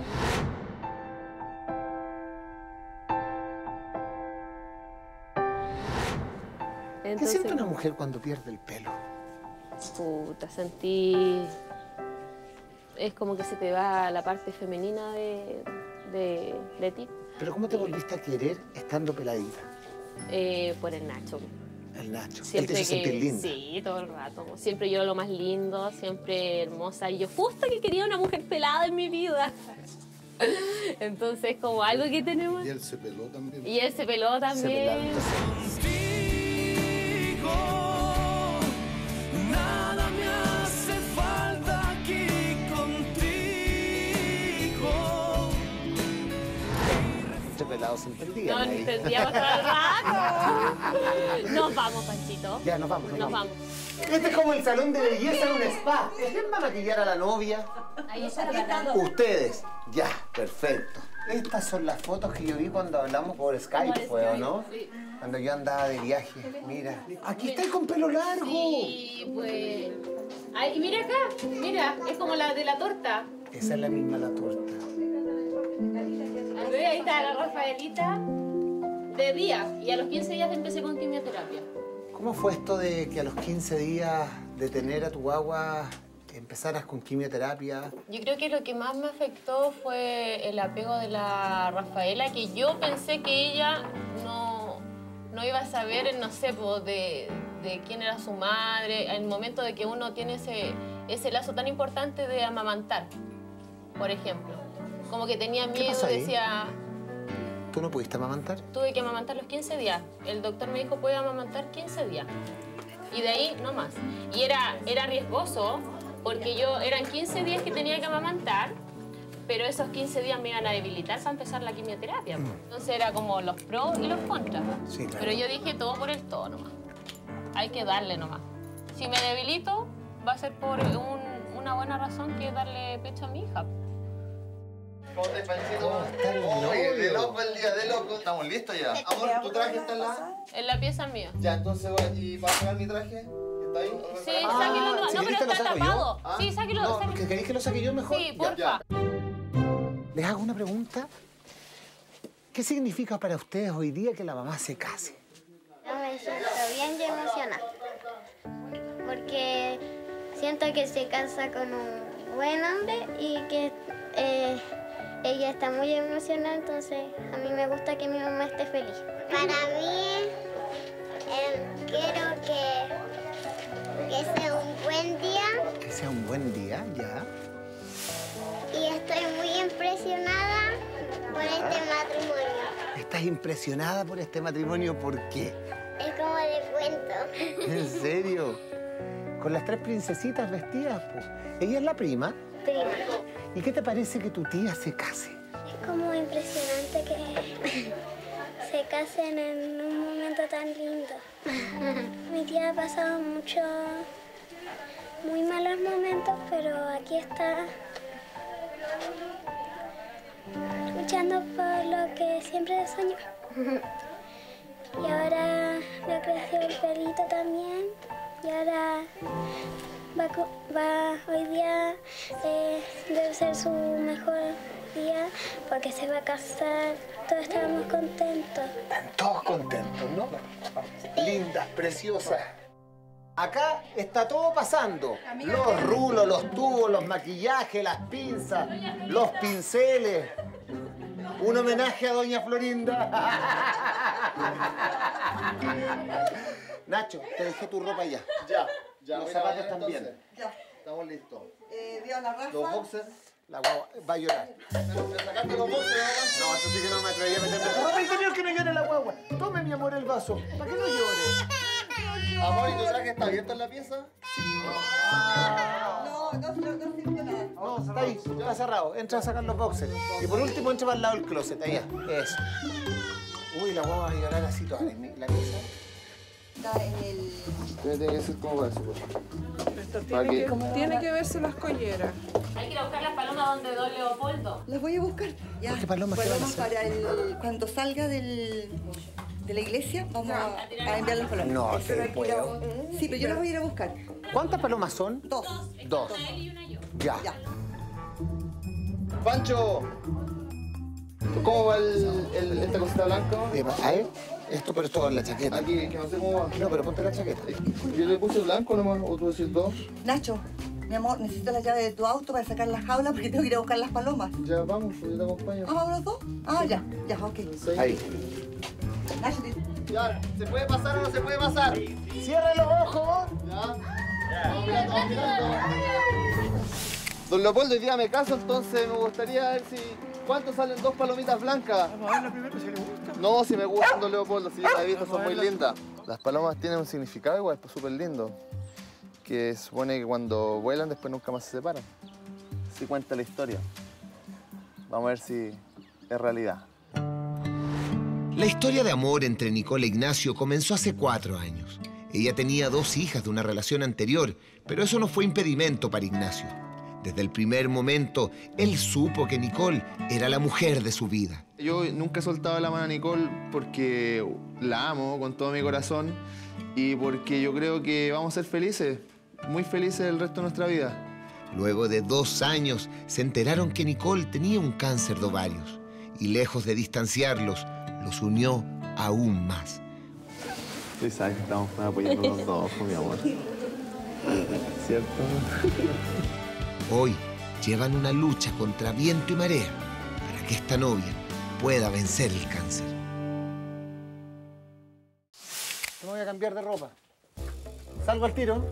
¿Qué siente una mujer cuando pierde el pelo? Puta, sentí... Es como que se te va la parte femenina de ti. ¿Pero cómo te volviste a querer estando peladita? Por el Nacho. El Nacho. Él Siempre te hizo sentir linda. Sí, todo el rato. Siempre yo lo más lindo, siempre hermosa. Y yo justo que quería una mujer pelada en mi vida. Entonces, como algo que tenemos... Y él se peló también. Y él se peló también. Nada me hace falta aquí contigo. Este pelado se entendía. No entendíamos todo el rato. Nos vamos, Panchito. Ya, nos vamos. Nos vamos. Este es como el salón de belleza de un spa. ¿Quién va a maquillar a la novia? Ahí está. Ustedes. Ya, perfecto. Estas son las fotos que yo vi cuando hablamos por Skype, ¿fue o no? Sí. Cuando yo andaba de viaje. Mira, aquí está con pelo largo. Sí, pues. Ay, y mira acá, mira, es como la de la torta. Esa es la misma la torta. Ahí está la Rafaelita de día. Y a los 15 días empecé con quimioterapia. ¿Cómo fue esto de que a los 15 días de tener a tu guagua empezaras con quimioterapia? Yo creo que lo que más me afectó fue el apego de la Rafaela, que yo pensé que ella no iba a saber, no sé, pues, de quién era su madre, al momento de que uno tiene ese lazo tan importante de amamantar, por ejemplo. Como que tenía miedo, pasó ahí? decía... ¿Tú no pudiste amamantar? Tuve que amamantar los 15 días. El doctor me dijo, puede amamantar 15 días. Y de ahí no más. Y era riesgoso, porque eran 15 días que tenía que amamantar, pero esos 15 días me iban a debilitar para empezar la quimioterapia. Entonces era como los pros y los contras. Sí, claro. Pero yo dije todo por el todo nomás. Hay que darle nomás. Si me debilito, va a ser por una buena razón que darle pecho a mi hija. ¿Cómo estás, Panchito? Oye, de loco el día, de loco. ¿Estamos listos ya? Amor, ¿tu traje está en la...? En la pieza mía. Ya, entonces voy. ¿Y para sacar mi traje? ¿Está ahí? Sí, sáquelo. si No, querés pero te lo está saco yo. tapado. Ah, Sí, sáquelo. No, ¿queréis que lo saque yo mejor? Sí, Ya. porfa. Les hago una pregunta. ¿Qué significa para ustedes hoy día que la mamá se case? Yo me siento bien y emocionada, porque siento que se casa con un buen hombre y que ella está muy emocionada, entonces a mí me gusta que mi mamá esté feliz. Para mí, quiero que sea un buen día. Que sea un buen día, ya. Y estoy muy impresionada por este matrimonio. ¿Estás impresionada por este matrimonio? ¿Por qué? Es como de cuento. ¿En serio? Con las tres princesitas vestidas, pues. Ella es la prima. Prima. ¿Y qué te parece que tu tía se case? Es como impresionante que se casen en un momento tan lindo. Mi tía ha pasado muy malos momentos, pero aquí está luchando por lo que siempre soñó. Y ahora le creció el pelito también. Y ahora hoy día debe ser su mejor día porque se va a casar. Todos estamos contentos. Están todos contentos, ¿no? Lindas, preciosas. Acá está todo pasando. Los rulos, los tubos, los maquillajes, las pinzas, los pinceles. Un homenaje a Doña Florinda. Nacho, te dejé tu ropa ya. Ya. Los zapatos también. Ya. Estamos listos. Vio la Rafa. Los boxers. La guagua va a llorar. ¿Me sacaste los boxers? No, eso sí que no me atreví a meterme. Ropa interior que no llore la guagua. Tome, mi amor, el vaso. ¿Para qué no llore? Amor, ¿y tu traje está abierto en la pieza? No sintió nada. No, está ahí, está cerrado. Entra a sacar los boxers. Y por último, entra para el lado del closet. Allá, eso. Uy, la guagua va a llorar así toda la misa. Está en el... Tiene que ser como eso. Esto tiene que verse las colleras. Hay que ir a buscar las palomas donde Don Leopoldo. Las voy a buscar. Ya. ¿Qué palomas te van a hacer? Para el... Cuando salga de la iglesia, vamos a enviar las palomas. No te puedo. Sí, pero yo las voy a ir a buscar. ¿Cuántas palomas son? Dos. Dos. Ya. ¡Pancho! ¿Cómo va esta cosita blanca? A ver, esto, pero esto va en la chaqueta. Aquí, que no sé cómo va. No, pero ponte la chaqueta. Yo le puse blanco nomás, o tú decís dos. Nacho, mi amor, necesito la llave de tu auto para sacar la jaula porque tengo que ir a buscar las palomas. Ya, vamos, yo te acompaño. ¿Ah, vamos los dos? Ah, ya, ok. Ahí. Nacho, ya, ¿se puede pasar o no se puede pasar? ¡Cierre los ojos! Ya. Vamos mirando. Don Leopoldo, hoy día me caso, entonces me gustaría ver si... ¿Cuánto salen dos palomitas blancas? Vamos a verla primero si le gusta. No, si me gustan, Don Leopoldo, si las he visto, son muy lindas. Las palomas tienen un significado igual, pues súper lindo. Que se supone que cuando vuelan después nunca más se separan. Así cuenta la historia. Vamos a ver si es realidad. La historia de amor entre Nicole e Ignacio comenzó hace 4 años. Ella tenía 2 hijas de una relación anterior, pero eso no fue impedimento para Ignacio. Desde el primer momento, él supo que Nicole era la mujer de su vida. Yo nunca he soltado la mano a Nicole porque la amo con todo mi corazón y porque yo creo que vamos a ser felices, muy felices el resto de nuestra vida. Luego de 2 años, se enteraron que Nicole tenía un cáncer de ovarios y lejos de distanciarlos, los unió aún más. Sí, sabes que estamos apoyando los dos, mi amor. ¿Cierto? Hoy llevan una lucha contra viento y marea para que esta novia pueda vencer el cáncer. Me voy a cambiar de ropa. Salgo al tiro.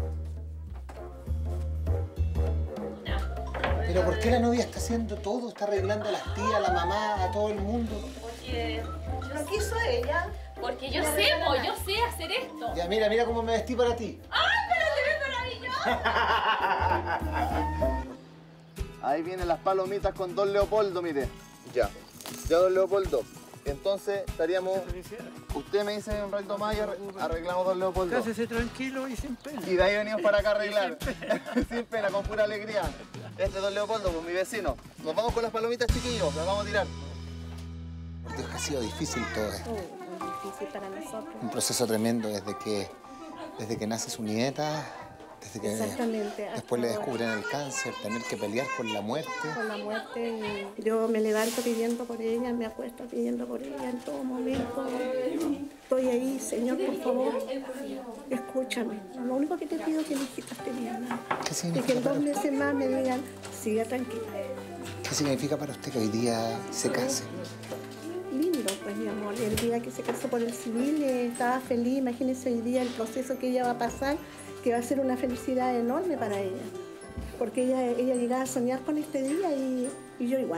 ¿Pero por qué la novia está haciendo todo? Está arreglando a las tías, a la mamá, a todo el mundo. Porque ¿lo quiso ella? Porque yo sé hacer esto. Ya, mira cómo me vestí para ti. ¡Ay, pero te ves maravilloso! Ahí vienen las palomitas con Don Leopoldo, mire. Ya, Don Leopoldo. Entonces estaríamos... Usted me dice un ratito más y arreglamos Don Leopoldo. Cásese tranquilo y sin pena. Y de ahí venimos para acá a arreglar. Sin pena, con pura alegría. Este es Don Leopoldo, pues mi vecino. Nos vamos con las palomitas, chiquillos. Las vamos a tirar. Por Dios, que ha sido difícil todo esto. Difícil para nosotros. Un proceso tremendo desde que nace su nieta, desde que después le descubren el cáncer, tener que pelear con la muerte. Con la muerte. Yo me levanto pidiendo por ella, me acuesto pidiendo por ella en todo momento. Estoy ahí, Señor, por favor, escúchame. Lo único que te pido es que mi hijita esté bien. ¿Qué Y significa que en 2 para usted? meses más me digan, siga tranquila. ¿Qué significa para usted que hoy día se case? Lindo, pues, mi amor. El día que se casó por el civil estaba feliz. Imagínese hoy día el proceso que ella va a pasar, que va a ser una felicidad enorme para ella. Porque ella llegaba a soñar con este día y yo igual.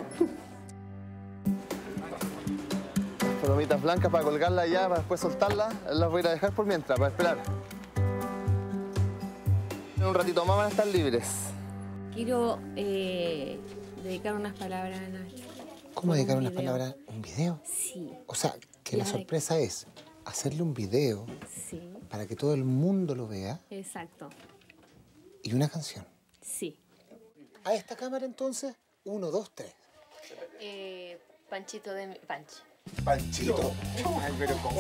Palomitas blancas para colgarlas ya, para después soltarlas. Las voy a ir a dejar por mientras, para esperar. En un ratito más van a estar libres. Quiero dedicar unas palabras a Nacho. ¿Cómo dedicar unas palabras? ¿Un video? Sí. O sea, que la sorpresa es hacerle un video para que todo el mundo lo vea. Exacto. Y una canción. Sí. A esta cámara entonces, 1, 2, 3. Panchito de mi... Panchi. Panchito. Ay, pero cómo...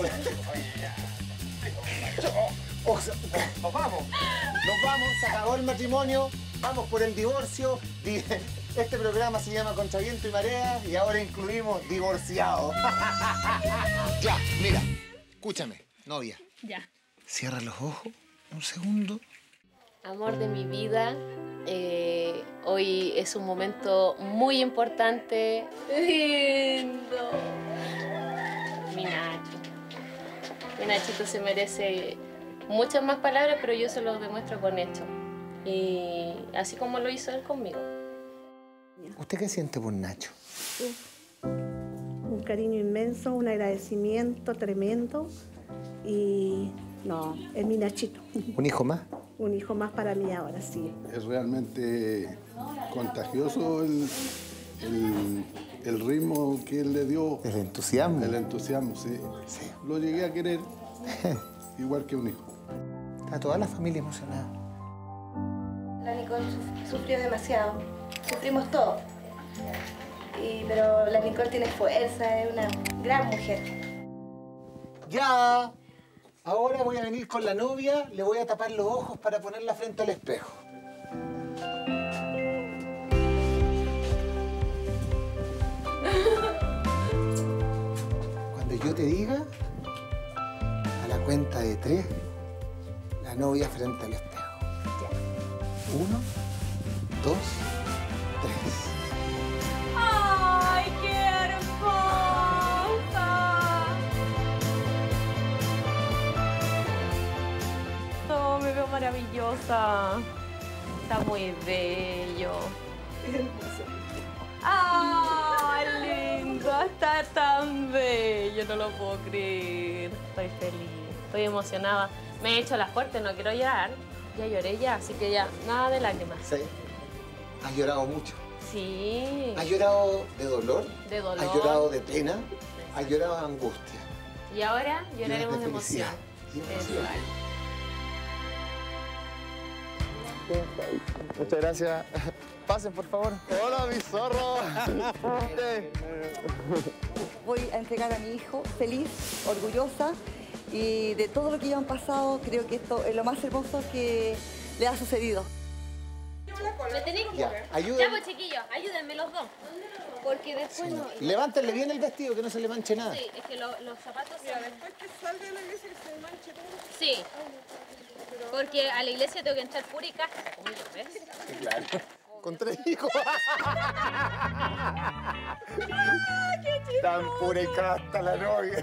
O sea, nos vamos, se acabó el matrimonio, vamos por el divorcio. Este programa se llama Contra Viento y Marea y ahora incluimos divorciados. Ya, mira, escúchame, novia. Ya. Cierra los ojos un segundo. Amor de mi vida, hoy es un momento muy importante. Lindo. Mi Nacho. Mi Nachito se merece muchas más palabras, pero yo se lo demuestro con hechos. Y así como lo hizo él conmigo. ¿Usted qué siente por Nacho? Un cariño inmenso, un agradecimiento tremendo. Y no, es mi Nachito. ¿Un hijo más? Un hijo más para mí ahora, sí. Es realmente contagioso el ritmo que él le dio. El entusiasmo. El entusiasmo, sí. Lo llegué a querer. igual que un hijo. Está toda la familia emocionada. La Nicole sufrió demasiado, sufrimos todos. Pero la Nicole tiene fuerza, es una gran mujer. Ya, ahora voy a venir con la novia, le voy a tapar los ojos para ponerla frente al espejo. Cuando yo te diga, a la cuenta de 3, la novia frente al espejo. 1, 2, 3. ¡Ay, qué hermosa! Oh, me veo maravillosa. Está muy bello. ¡Ay, lindo! Está tan bello, no lo puedo creer. Estoy feliz, estoy emocionada. Me he hecho la fuerte, no quiero llorar. Ya lloré ya, así que ya, nada de lágrimas. Sí. ¿Has llorado mucho? Sí. ¿Has llorado de dolor? De dolor. ¿Has llorado de pena? ¿Has llorado de angustia? Y ahora lloraremos de emoción. Muchas gracias. Pasen, por favor. Hola, mi zorro. Voy a entregar a mi hijo feliz, orgullosa, y de todo lo que ya han pasado, creo que esto es lo más hermoso que le ha sucedido. ¿Me tenéis que Ya, ayúdenme. Ya, pues, chiquillos, ayúdenme los dos. Porque después no... Levántenle bien el vestido, que no se le manche nada. Sí, es que los zapatos... Después que salga de la iglesia que se manche todo. Sí. Porque a la iglesia tengo que entrar pura y casa, ¿ves? Sí, claro. Con 3 hijos. Tan pura y casta la novia.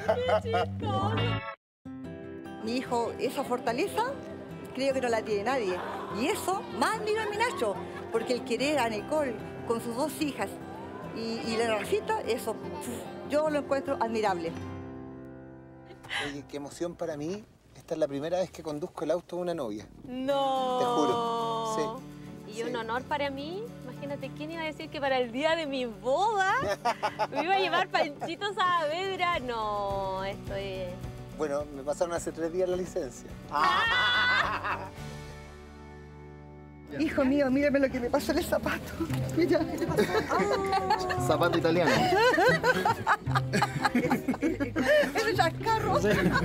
Mi hijo, esa fortaleza, creo que no la tiene nadie. Y eso, más admiro a mi Nacho, porque el querer a Nicole con sus 2 hijas y la Rafita, eso, yo lo encuentro admirable. Oye, qué emoción para mí. Esta es la primera vez que conduzco el auto de una novia. No. Te juro. Sí. Y un honor para mí. Imagínate, ¿quién iba a decir que para el día de mi boda me iba a llevar Panchito Saavedra? No, esto es... Bueno, me pasaron hace 3 días la licencia. Hijo mío, mírame lo que me pasó en el zapato. Mira, ¿qué te pasó? Zapato italiano. Es un chascarro.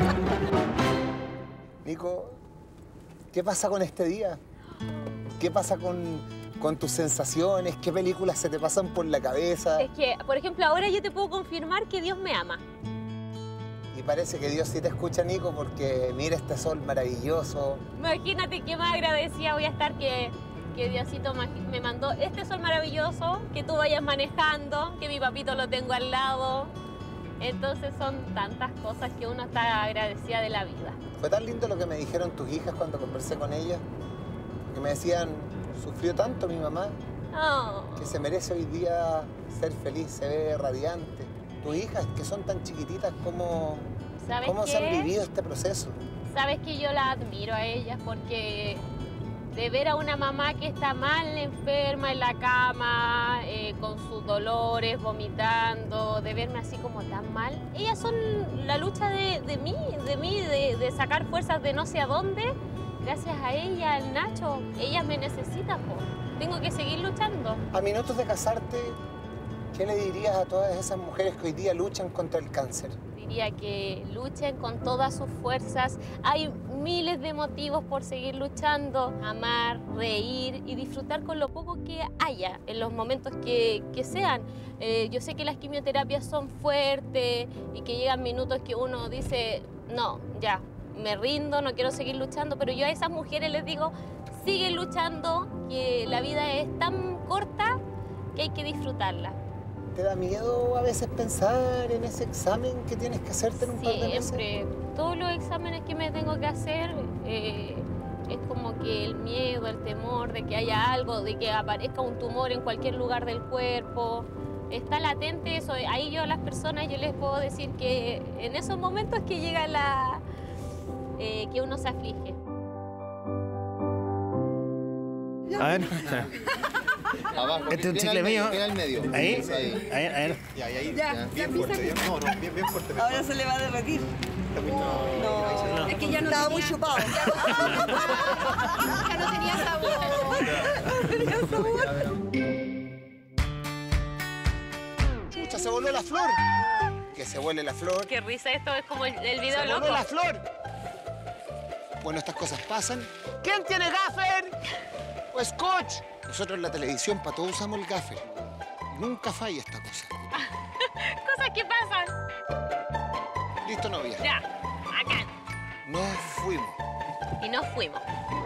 Nico, ¿qué pasa con este día? ¿Qué pasa con tus sensaciones? ¿Qué películas se te pasan por la cabeza? Es que, por ejemplo, ahora yo te puedo confirmar que Dios me ama. Y parece que Dios sí te escucha, Nico, porque mira este sol maravilloso. Imagínate qué más agradecida voy a estar que Diosito me mandó este sol maravilloso, que tú vayas manejando, que mi papito lo tengo al lado. Entonces son tantas cosas que uno está agradecida de la vida. Fue tan lindo lo que me dijeron tus hijas cuando conversé con ellas, que me decían, sufrió tanto mi mamá, que se merece hoy día ser feliz, se ve radiante. Tus hijas, que son tan chiquititas, ¿cómo se han vivido este proceso? Sabes que yo la admiro a ellas porque de ver a una mamá que está mal, enferma en la cama, con sus dolores, vomitando, de verme así como tan mal, ellas son la lucha de mí, de sacar fuerzas de no sé a dónde. Gracias a ella, al Nacho, ellas me necesitan, po. Tengo que seguir luchando. A minutos de casarte, ¿qué le dirías a todas esas mujeres que hoy día luchan contra el cáncer? Diría que luchen con todas sus fuerzas. Hay miles de motivos por seguir luchando. Amar, reír y disfrutar con lo poco que haya en los momentos que sean. Yo sé que las quimioterapias son fuertes y que llegan minutos que uno dice, no, ya, me rindo, no quiero seguir luchando, pero yo a esas mujeres les digo, siguen luchando, que la vida es tan corta que hay que disfrutarla. ¿Te da miedo a veces pensar en ese examen que tienes que hacerte en un par de meses? Siempre. Todos los exámenes que me tengo que hacer es como que el miedo, el temor de que haya algo, de que aparezca un tumor en cualquier lugar del cuerpo. Está latente eso. Ahí yo a las personas yo les puedo decir que en esos momentos que llega que uno se aflige. A ver. Abajo. Este es un chicle mío. Queda al medio. Ahí. Ahí. A ver. Ya, Bien fuerte. No, bien fuerte. Ahora se le va a derretir. No, Es que ya no estaba muy chupado. Ya no tenía sabor. Chucha, se voló la flor. Que se vuele la flor. Qué risa, esto es como el video Se loco. voló la flor. Bueno, estas cosas pasan. ¿Quién tiene gaffer? O scotch. Nosotros en la televisión para todo usamos el gaffer. Nunca falla esta cosa. Cosas que pasan. Listo, novia. Ya, acá. Nos fuimos. Y nos fuimos.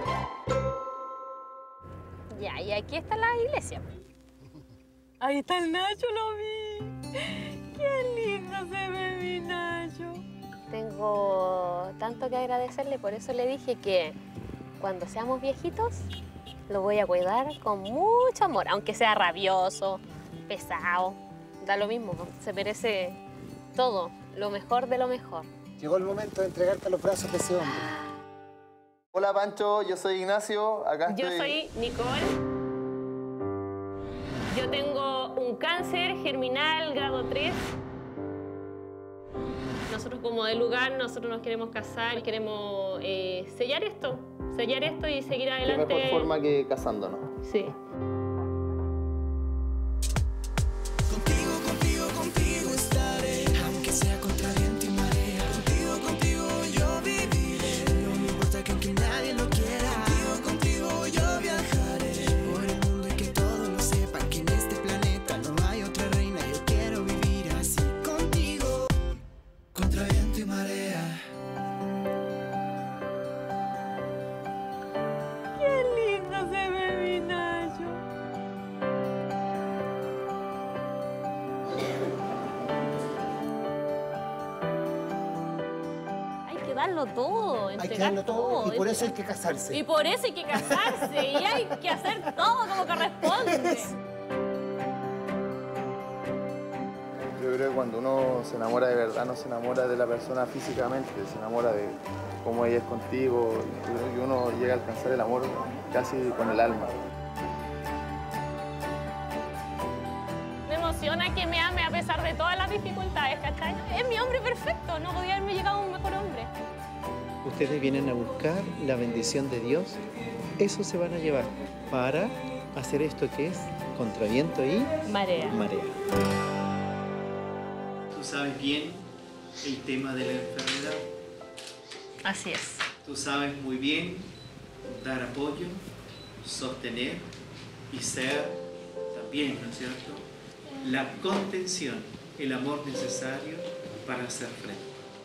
Ya, y aquí está la iglesia. Ahí está el Nacho, lo vi. Qué lindo se ve mi Nacho. Tengo tanto que agradecerle, por eso le dije que cuando seamos viejitos lo voy a cuidar con mucho amor, aunque sea rabioso, pesado, da lo mismo, se merece todo, lo mejor de lo mejor. Llegó el momento de entregarte a los brazos de ese hombre. Hola Pancho, yo soy Ignacio, acá Yo estoy... soy Nicole. Yo tengo un cáncer germinal grado 3. Nosotros como del lugar, nosotros nos queremos casar, queremos sellar esto y seguir adelante. Qué mejor forma que casándonos. Sí. Contigo estaré, aunque sea contra viento y marea. Contigo yo viviré. No me importa que aunque nadie lo quiera. Contigo yo viajaré por el mundo y que todos lo sepan que en este planeta no hay otra reina. Yo quiero vivir así contigo, contra viento y marea. Qué lindo se ve mi Nacho. Hay que darlo todo, Hay que entregar darlo todo y por eso hay que Y casarse. por eso hay que casarse y hay que hacer todo como corresponde. Yo creo que cuando uno se enamora de verdad, no se enamora de la persona físicamente, se enamora de cómo ella es contigo. Yo creo que uno llega a alcanzar el amor casi con el alma. Me emociona que me ame a pesar de todas las dificultades, ¿cachai? Es mi hombre perfecto, no podía haberme llegado a un mejor hombre. Ustedes vienen a buscar la bendición de Dios, eso se van a llevar para hacer esto que es contra viento y marea. Tú sabes bien el tema de la enfermedad. Así es. Tú sabes muy bien dar apoyo, sostener y ser también, ¿no es cierto?, la contención, el amor necesario para hacer frente.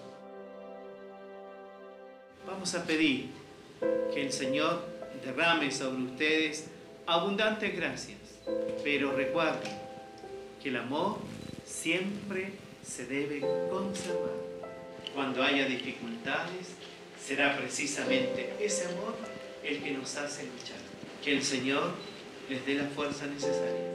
Vamos a pedir que el Señor derrame sobre ustedes abundantes gracias, pero recuerden que el amor siempre se debe conservar. Cuando haya dificultades, será precisamente ese amor el que nos hace luchar. Que el Señor les dé la fuerza necesaria.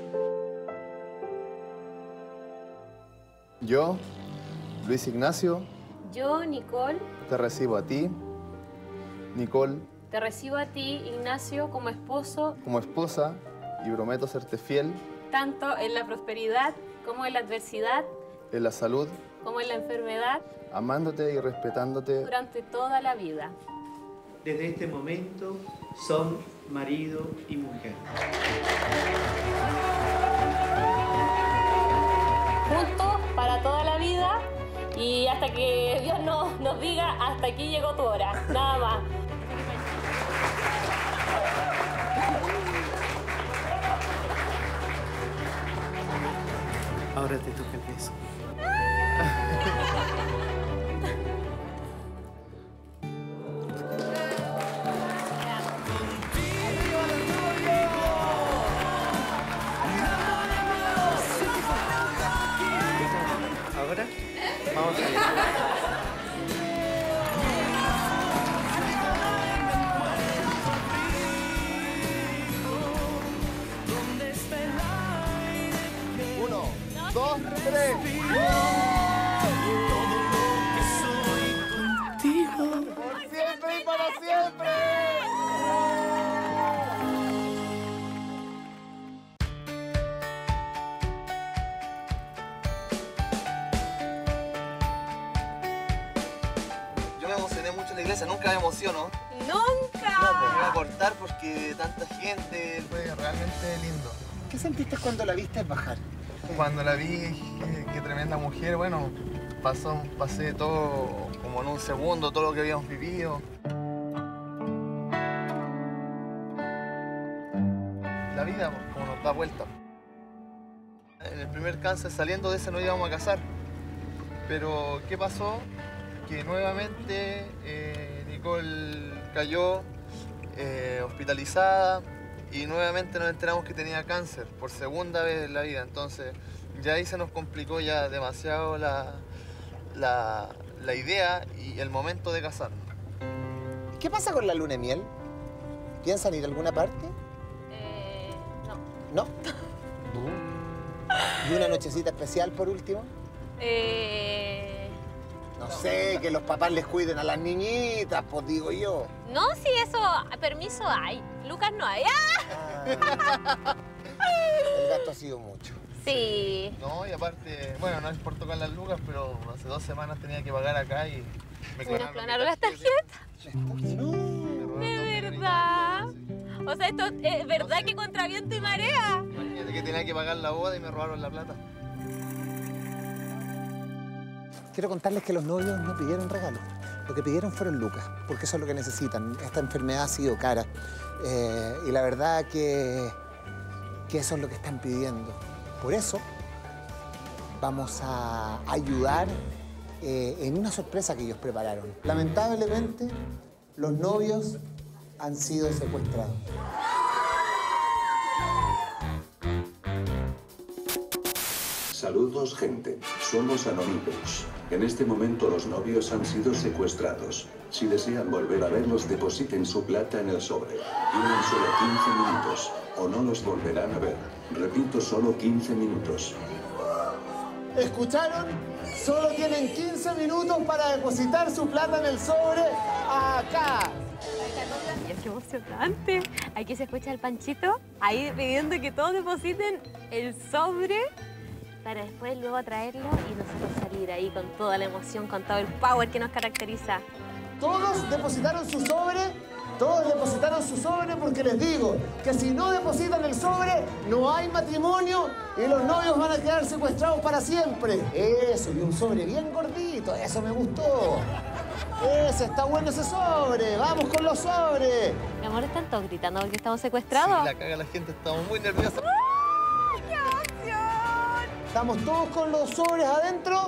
Yo, Luis Ignacio, Yo, Nicole, te recibo a ti, Nicole, te recibo a ti, Ignacio, como esposo, como esposa y prometo serte fiel tanto en la prosperidad como en la adversidad, en la salud, como en la enfermedad, amándote y respetándote. durante toda la vida. Desde este momento son marido y mujer. Juntos para toda la vida y hasta que Dios nos diga hasta aquí llegó tu hora, nada más. Ahora te toca el beso. Ahora vamos a ir. Uno, dos, tres. Por siempre y para siempre. iglesia, nunca me emociono. ¡Nunca! Me iba a cortar porque tanta gente, fue realmente lindo. ¿Qué sentiste cuando la viste bajar? Cuando la vi, qué tremenda mujer, bueno, pasé todo como en un segundo, todo lo que habíamos vivido. La vida, como nos da vuelta. En el primer cáncer, saliendo de ese, no íbamos a casar. Pero, ¿qué pasó? Que nuevamente Nicole cayó hospitalizada y nuevamente nos enteramos que tenía cáncer por segunda vez en la vida. Entonces, ya ahí se nos complicó ya demasiado la idea y el momento de casarnos. ¿Qué pasa con la luna de miel? ¿Piensan ir a alguna parte? No. ¿No? ¿Y una nochecita especial por último? No sé, que los papás les cuiden a las niñitas, pues digo yo. No, sí, eso, permiso hay. Lucas no hay. El gasto ha sido mucho. Sí. No, y aparte, bueno, no es por tocar las lucas, pero hace 2 semanas tenía que pagar acá y me clonaron las tarjetas. De verdad. O sea, esto es verdad que contra viento y marea. Imagínate que tenía que pagar la boda y me robaron la plata. Quiero contarles que los novios no pidieron regalos. Lo que pidieron fueron lucas, porque eso es lo que necesitan. Esta enfermedad ha sido cara. Y la verdad que eso es lo que están pidiendo. Por eso vamos a ayudar en una sorpresa que ellos prepararon. Lamentablemente, los novios han sido secuestrados. Saludos, gente. Somos Anonymous. En este momento los novios han sido secuestrados. Si desean volver a verlos, depositen su plata en el sobre. Tienen solo 15 minutos, o no los volverán a ver. Repito, solo 15 minutos. ¿Escucharon? Solo tienen 15 minutos para depositar su plata en el sobre acá. ¡Qué emocionante! Aquí se escucha el Panchito ahí pidiendo que todos depositen el sobre para después luego traerlo y nosotros salir ahí con toda la emoción, con todo el power que nos caracteriza. Todos depositaron su sobre, porque les digo que si no depositan el sobre, no hay matrimonio y los novios van a quedar secuestrados para siempre. Eso, y un sobre bien gordito, eso me gustó. Ese, está bueno ese sobre, vamos con los sobres. Mi amor, ¿están todos gritando porque estamos secuestrados? Sí, la caga la gente, estamos muy nerviosos. ¡Qué emoción! ¿Estamos todos con los sobres adentro?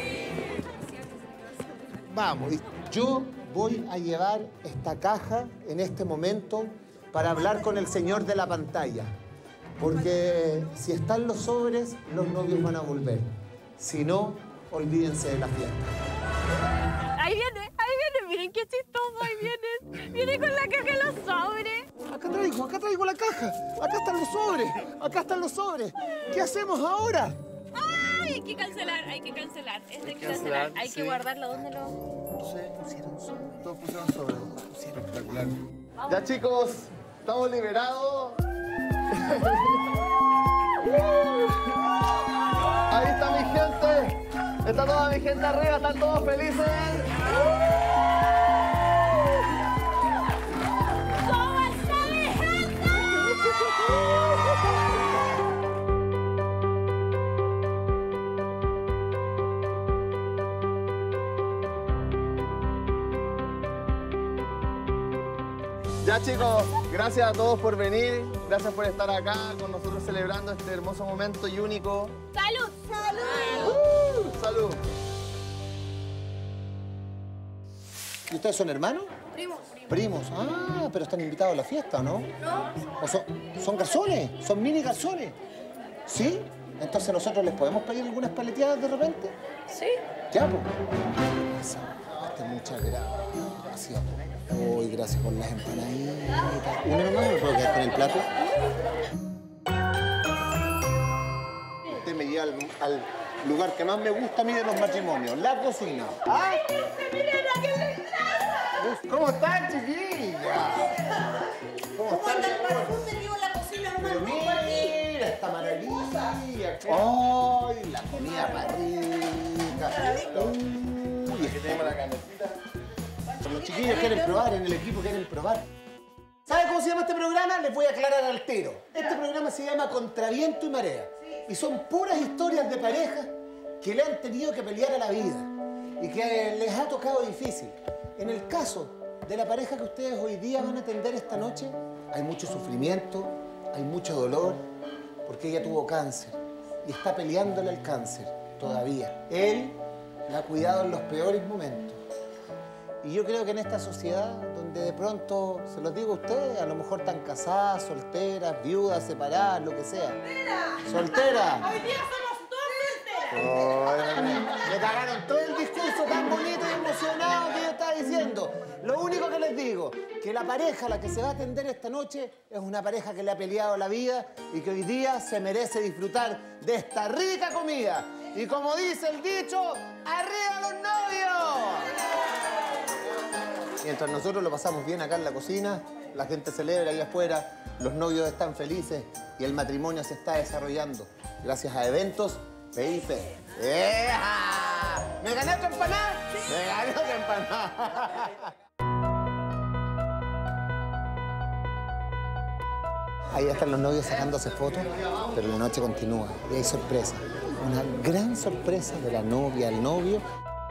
Vamos, yo voy a llevar esta caja en este momento para hablar con el señor de la pantalla. Porque si están los sobres, los novios van a volver. Si no, olvídense de la fiesta. Ahí viene, miren qué chistoso, ahí viene. Viene con la caja de los sobres. Acá traigo la caja. Acá están los sobres. ¿Qué hacemos ahora? ¡Ay! Hay que cancelar. Esto hay que cancelar. Hay que guardarlo. ¿Dónde lo...? No sé, todos pusieron sobre. Espectacular. Ya, chicos, estamos liberados. Ahí está mi gente. Está toda mi gente arriba, están todos felices. ¿Cómo está mi gente? Ya, chicos, gracias a todos por venir. Gracias por estar acá con nosotros celebrando este hermoso momento y único. ¡Salud! ¡Salud! ¿Y ustedes son hermanos? Primos. Ah, pero están invitados a la fiesta, ¿o no? No. ¿O son garzones? ¿Son mini garzones? ¿Sí? Entonces nosotros les podemos pedir algunas paleteadas de repente. Sí. Ya, pues. Muchas gracias. Uy, gracias por las empanaditas. ¿Una nomás me puedo quedar con el plato? Usted me lleva al lugar que más me gusta a mí de los matrimonios, la cocina. ¿Ah? ¿Cómo están, chiquillas? ¿Cómo están? Pero mira esta maravilla. ¡Ay, la comida más rica! Uy, tenemos la canecita. Los chiquillos chiquillos quieren probar, en el equipo quieren probar. ¿Saben cómo se llama este programa? Les voy a aclarar al tiro. Este programa se llama Contra Viento y Marea. Y son puras historias de parejas que le han tenido que pelear a la vida y que les ha tocado difícil. En el caso de la pareja que ustedes hoy día van a atender esta noche, hay mucho sufrimiento, hay mucho dolor, porque ella tuvo cáncer y está peleándole al cáncer todavía. Él la ha cuidado en los peores momentos. Y yo creo que en esta sociedad, donde de pronto, se los digo a ustedes, a lo mejor están casadas, solteras, viudas, separadas, lo que sea. ¡Soltera! Hoy día somos dos solteras. Me cagaron todo el discurso tan bonito y emocionado que yo estaba diciendo. Lo único que les digo, que la pareja a la que se va a atender esta noche es una pareja que le ha peleado la vida y que hoy día se merece disfrutar de esta rica comida. Y como dice el dicho, ¡arriba los novios! Mientras nosotros lo pasamos bien acá en la cocina, la gente celebra ahí afuera, los novios están felices y el matrimonio se está desarrollando gracias a eventos PIP. ¡Eja! ¿Me gané tu empanada? Sí. ¡Me gané tu empanada! Ahí están los novios sacándose fotos, pero la noche continúa y hay sorpresa. Una gran sorpresa de la novia al novio.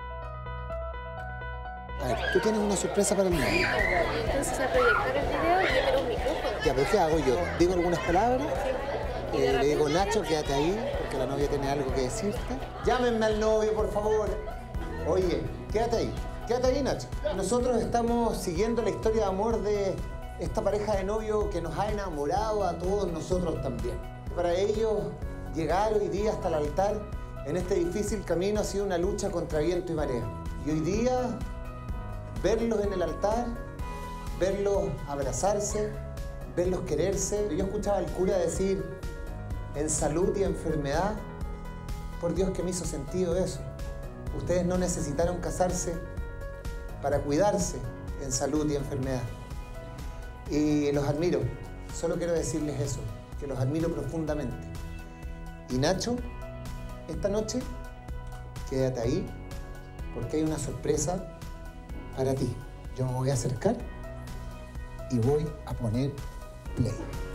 A ver, tú tienes una sorpresa para el novio. Entonces a proyectar el video y yo quiero un micrófono. Ya, pero ¿qué hago yo? ¿Digo algunas palabras? Sí. Le digo, Nacho, quédate ahí, porque la novia tiene algo que decirte. Llámenme al novio, por favor. Oye, quédate ahí, Nacho. Nosotros estamos siguiendo la historia de amor de esta pareja de novio que nos ha enamorado a todos nosotros también. Para ellos, llegar hoy día hasta el altar en este difícil camino ha sido una lucha contra viento y marea. Y hoy día, verlos en el altar, verlos abrazarse, verlos quererse. Yo escuchaba al cura decir, en salud y enfermedad, por Dios que me hizo sentido eso. Ustedes no necesitaron casarse para cuidarse en salud y enfermedad. Y los admiro, solo quiero decirles eso, que los admiro profundamente. Y Nacho, esta noche, quédate ahí, porque hay una sorpresa para ti. Yo me voy a acercar y voy a poner play.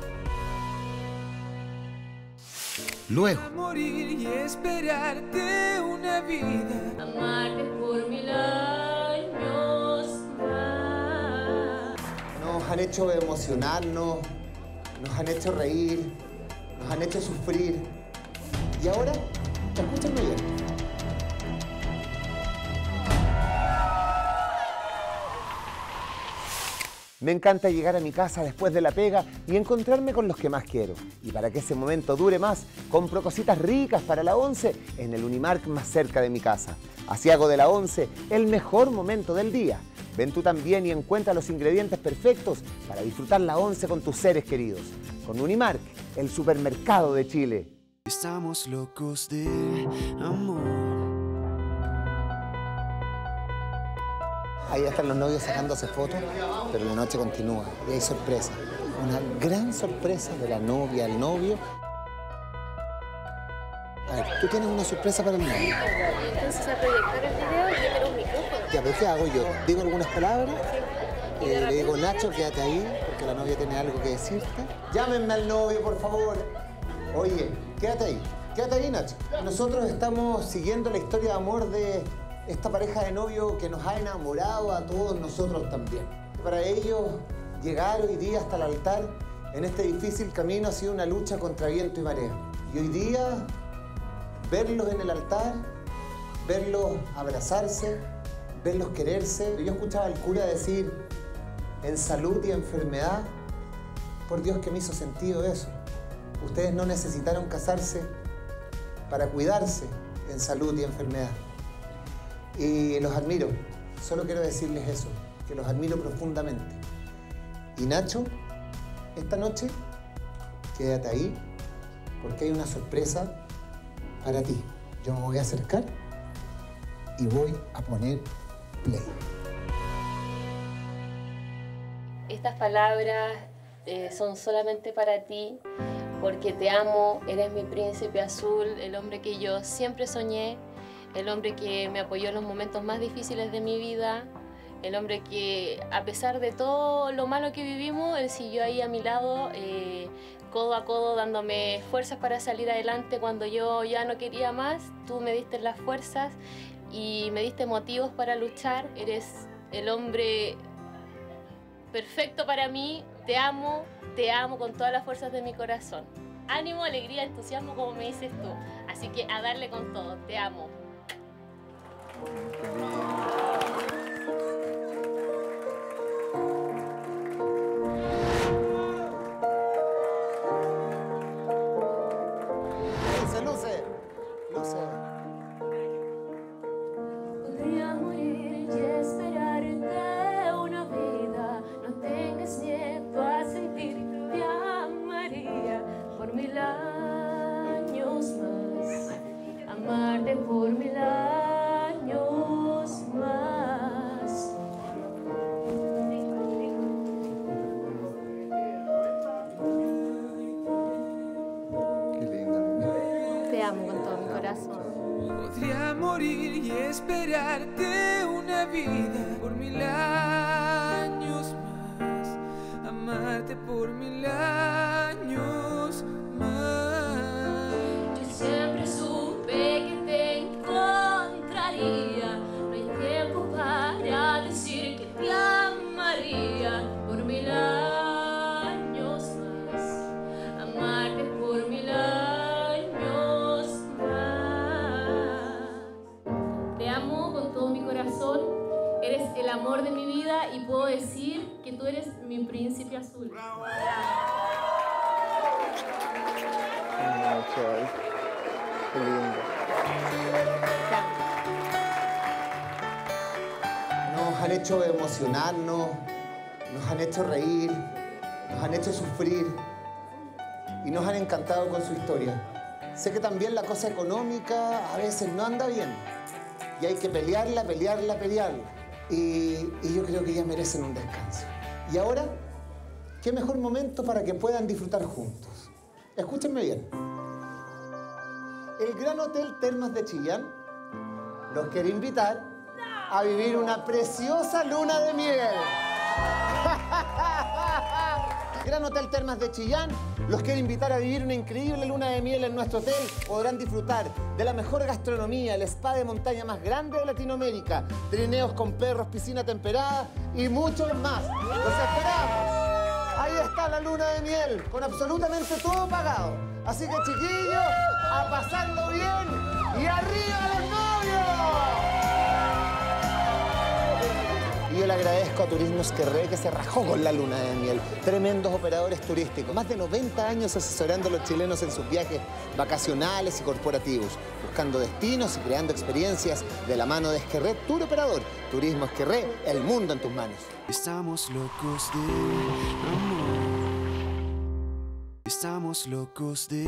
Luego. Morir y esperarte una vida. Amarte por 1000 años más. Nos han hecho emocionarnos, nos han hecho reír, nos han hecho sufrir. Y ahora, escúchenme bien. Me encanta llegar a mi casa después de la pega y encontrarme con los que más quiero. Y para que ese momento dure más, compro cositas ricas para la once en el Unimark más cerca de mi casa. Así hago de la once el mejor momento del día. Ven tú también y encuentra los ingredientes perfectos para disfrutar la once con tus seres queridos. Con Unimark, el supermercado de Chile. Estamos locos de amor. Ahí están los novios sacándose fotos, pero la noche continúa y hay sorpresa. Una gran sorpresa de la novia al novio. A ver, tú tienes una sorpresa para el novio. Entonces a proyectar el video y yo quiero un micrófono. Ya, pero ¿qué hago yo? ¿Digo algunas palabras? Sí. Le digo, Nacho, quédate ahí, porque la novia tiene algo que decirte. Llámenme al novio, por favor. Oye, quédate ahí, Nacho. Nosotros estamos siguiendo la historia de amor de esta pareja de novio que nos ha enamorado a todos nosotros también. Para ellos, llegar hoy día hasta el altar en este difícil camino ha sido una lucha contra viento y marea. Y hoy día, verlos en el altar, verlos abrazarse, verlos quererse. Yo escuchaba al cura decir, en salud y enfermedad, por Dios que me hizo sentido eso. Ustedes no necesitaron casarse para cuidarse en salud y enfermedad. Y los admiro, solo quiero decirles eso, que los admiro profundamente. Y Nacho, esta noche, quédate ahí, porque hay una sorpresa para ti. Yo me voy a acercar y voy a poner play. Estas palabras son solamente para ti, porque te amo, eres mi príncipe azul, el hombre que yo siempre soñé, el hombre que me apoyó en los momentos más difíciles de mi vida, el hombre que a pesar de todo lo malo que vivimos, él siguió ahí a mi lado, codo a codo, dándome fuerzas para salir adelante cuando yo ya no quería más. Tú me diste las fuerzas y me diste motivos para luchar. Eres el hombre perfecto para mí. Te amo con todas las fuerzas de mi corazón. Ánimo, alegría, entusiasmo, como me dices tú. Así que a darle con todo. Te amo. Luce. Podría morir y esperarte una vida. No tengas miedo a sentir. Te amaría por 1000 años más. Amarte por 1000 años más. Te amo con todo mi corazón. Podría morir y esperarte una vida por 1000 años más. Amarte por 1000 años más. Yo siempre supe que te encontraría. No hay tiempo para decir que te amaría por 1000 años más. Amarte por 1000 años más. Te amo con todo mi corazón. Eres el amor de mi vida y puedo decir que tú eres mi príncipe azul. Qué lindo. Nos han hecho emocionarnos, nos han hecho reír, nos han hecho sufrir y nos han encantado con su historia. Sé que también la cosa económica a veces no anda bien y hay que pelearla. Y yo creo que ya merecen un descanso. Y ahora, ¿qué mejor momento para que puedan disfrutar juntos? Escúchenme bien. El Gran Hotel Termas de Chillán los quiere invitar a vivir una preciosa luna de miel. Gran Hotel Termas de Chillán los quiere invitar a vivir una increíble luna de miel en nuestro hotel. Podrán disfrutar de la mejor gastronomía, el spa de montaña más grande de Latinoamérica, trineos con perros, piscina temperada y mucho más. ¡Los esperamos! Ahí está la luna de miel, con absolutamente todo pagado. Así que, chiquillos, a pasarlo bien y ¡arriba los novios! Y yo le agradezco a Turismo Esquerré que se rajó con la luna de miel. Tremendos operadores turísticos. Más de 90 años asesorando a los chilenos en sus viajes vacacionales y corporativos, buscando destinos y creando experiencias de la mano de Esquerré Tour Operador. Turismo Esquerré, el mundo en tus manos. Estamos locos de amor. Estamos locos de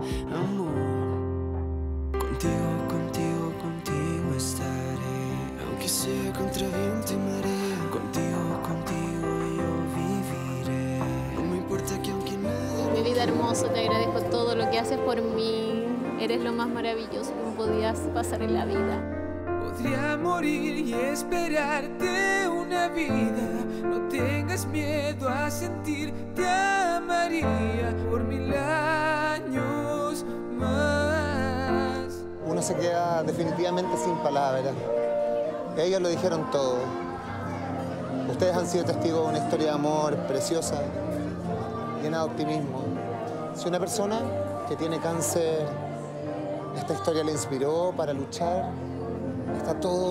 amor. Contigo, contigo, contigo estaré. Aunque sea contra viento y marea. Contigo, contigo yo viviré. No me importa que aunque nada. Mi vida hermosa, te agradezco todo lo que haces por mí. Eres lo más maravilloso que podías pasar en la vida. Podría morir y esperarte una vida. No tengas miedo a sentir. Te amaría por 1000 años más. Uno se queda definitivamente sin palabras. Ellos lo dijeron todo. Ustedes han sido testigos de una historia de amor preciosa, llena de optimismo. Si una persona que tiene cáncer, esta historia le inspiró para luchar, está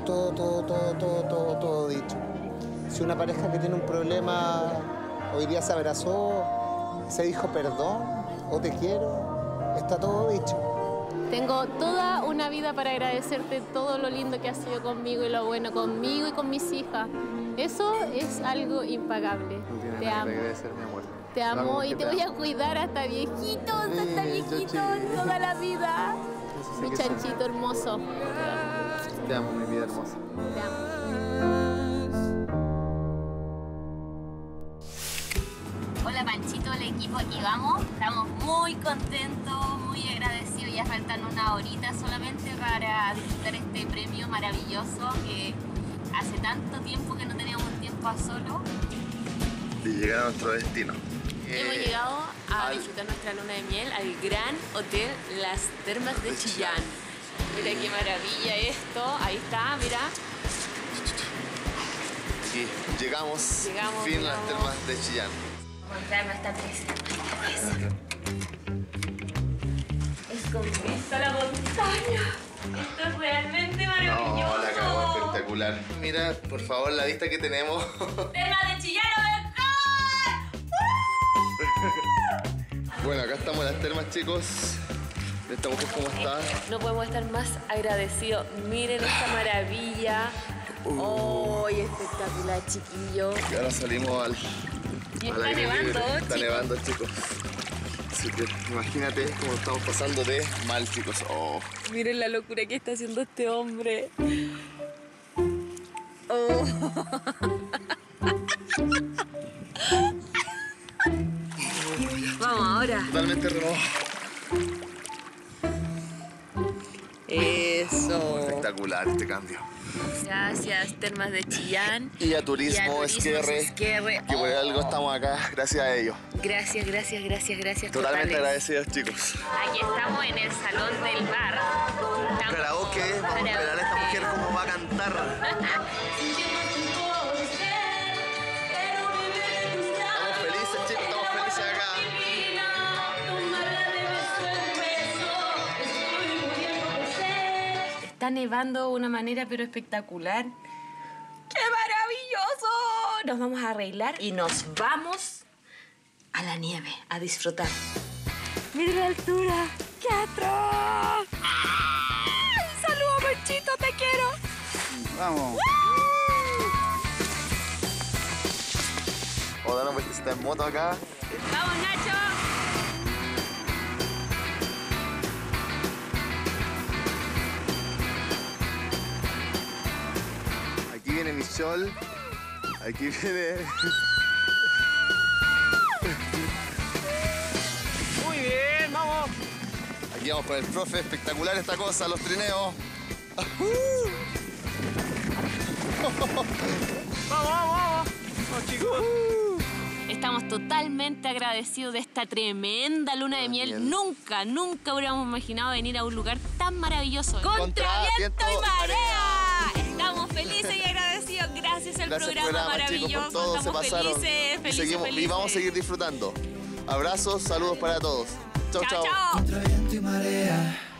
todo dicho. Si una pareja que tiene un problema hoy día se abrazó, se dijo perdón o te quiero, está todo dicho. Tengo toda una vida para agradecerte todo lo lindo que has sido conmigo y lo bueno conmigo y con mis hijas. Eso es algo impagable. Te amo. Te amo y te voy a cuidar hasta viejitos, toda la vida. Mi chanchito hermoso. Te amo, mi vida hermosa. Te amo. Hola Panchito, el equipo, aquí vamos. Estamos muy contentos, muy agradecidos. Ya faltan una horita solamente para disfrutar este premio maravilloso que hace tanto tiempo que no tenemos va solo. Y llegar a nuestro destino. Hemos llegado a disfrutar nuestra luna de miel al Gran Hotel Las Termas de Chillán. Mira qué maravilla esto. Ahí está, mira. Y llegamos fin a las Termas de Chillán. Vamos a entrar a nuestra tercera. Es con vista a la montaña. Esto es realmente maravilloso. No, la cagó, espectacular. Mira, por favor, la vista que tenemos. ¡Termas de Chillán, Bueno, acá estamos en las termas, chicos. Esta mujer, ¿cómo está? No podemos estar más agradecidos. Miren esta maravilla. ¡Oh, espectacular, chiquillo! Y ahora salimos al está aire nevando, libre. Está chicos. nevando, chicos. Así que imagínate cómo lo estamos pasando de mal, chicos. Oh. Miren la locura que está haciendo este hombre. Oh. Vamos ahora. Totalmente renovado. Eso. Espectacular este cambio. Gracias, Termas de Chillán. Y a Turismo Esquerre, que por algo estamos acá, gracias a ellos. Gracias, gracias, gracias, gracias. Totalmente totales. agradecidos, chicos. Aquí estamos en el salón del bar. Karaoke, vamos a esperar a esta mujer cómo va a cantar. Estamos felices, chicos, estamos felices acá. Está nevando de una manera pero espectacular. ¡Qué maravilloso! Nos vamos a arreglar y nos vamos a la nieve a disfrutar. ¡Miren la altura! ¡Qué atroz! ¡Ay! ¡Saludos, Panchito! ¡Te quiero! Vamos. O dar una vueltecita en moto acá. ¡Vamos, Nacho! Aquí viene Michol. Aquí viene... Muy bien, vamos. Aquí vamos con el profe. Espectacular esta cosa, los trineos. Vamos, vamos, vamos. Vamos, chicos. Estamos totalmente agradecidos de esta tremenda luna de miel. Nunca hubiéramos imaginado venir a un lugar tan maravilloso. ¡Contra viento y marea! Estamos felices y agradecidos. Gracias al programa maravilloso. Chicos, por todo, Estamos se pasaron. felices. Y vamos a seguir disfrutando. Abrazos, saludos para todos. Chau, chau. Contra viento y marea.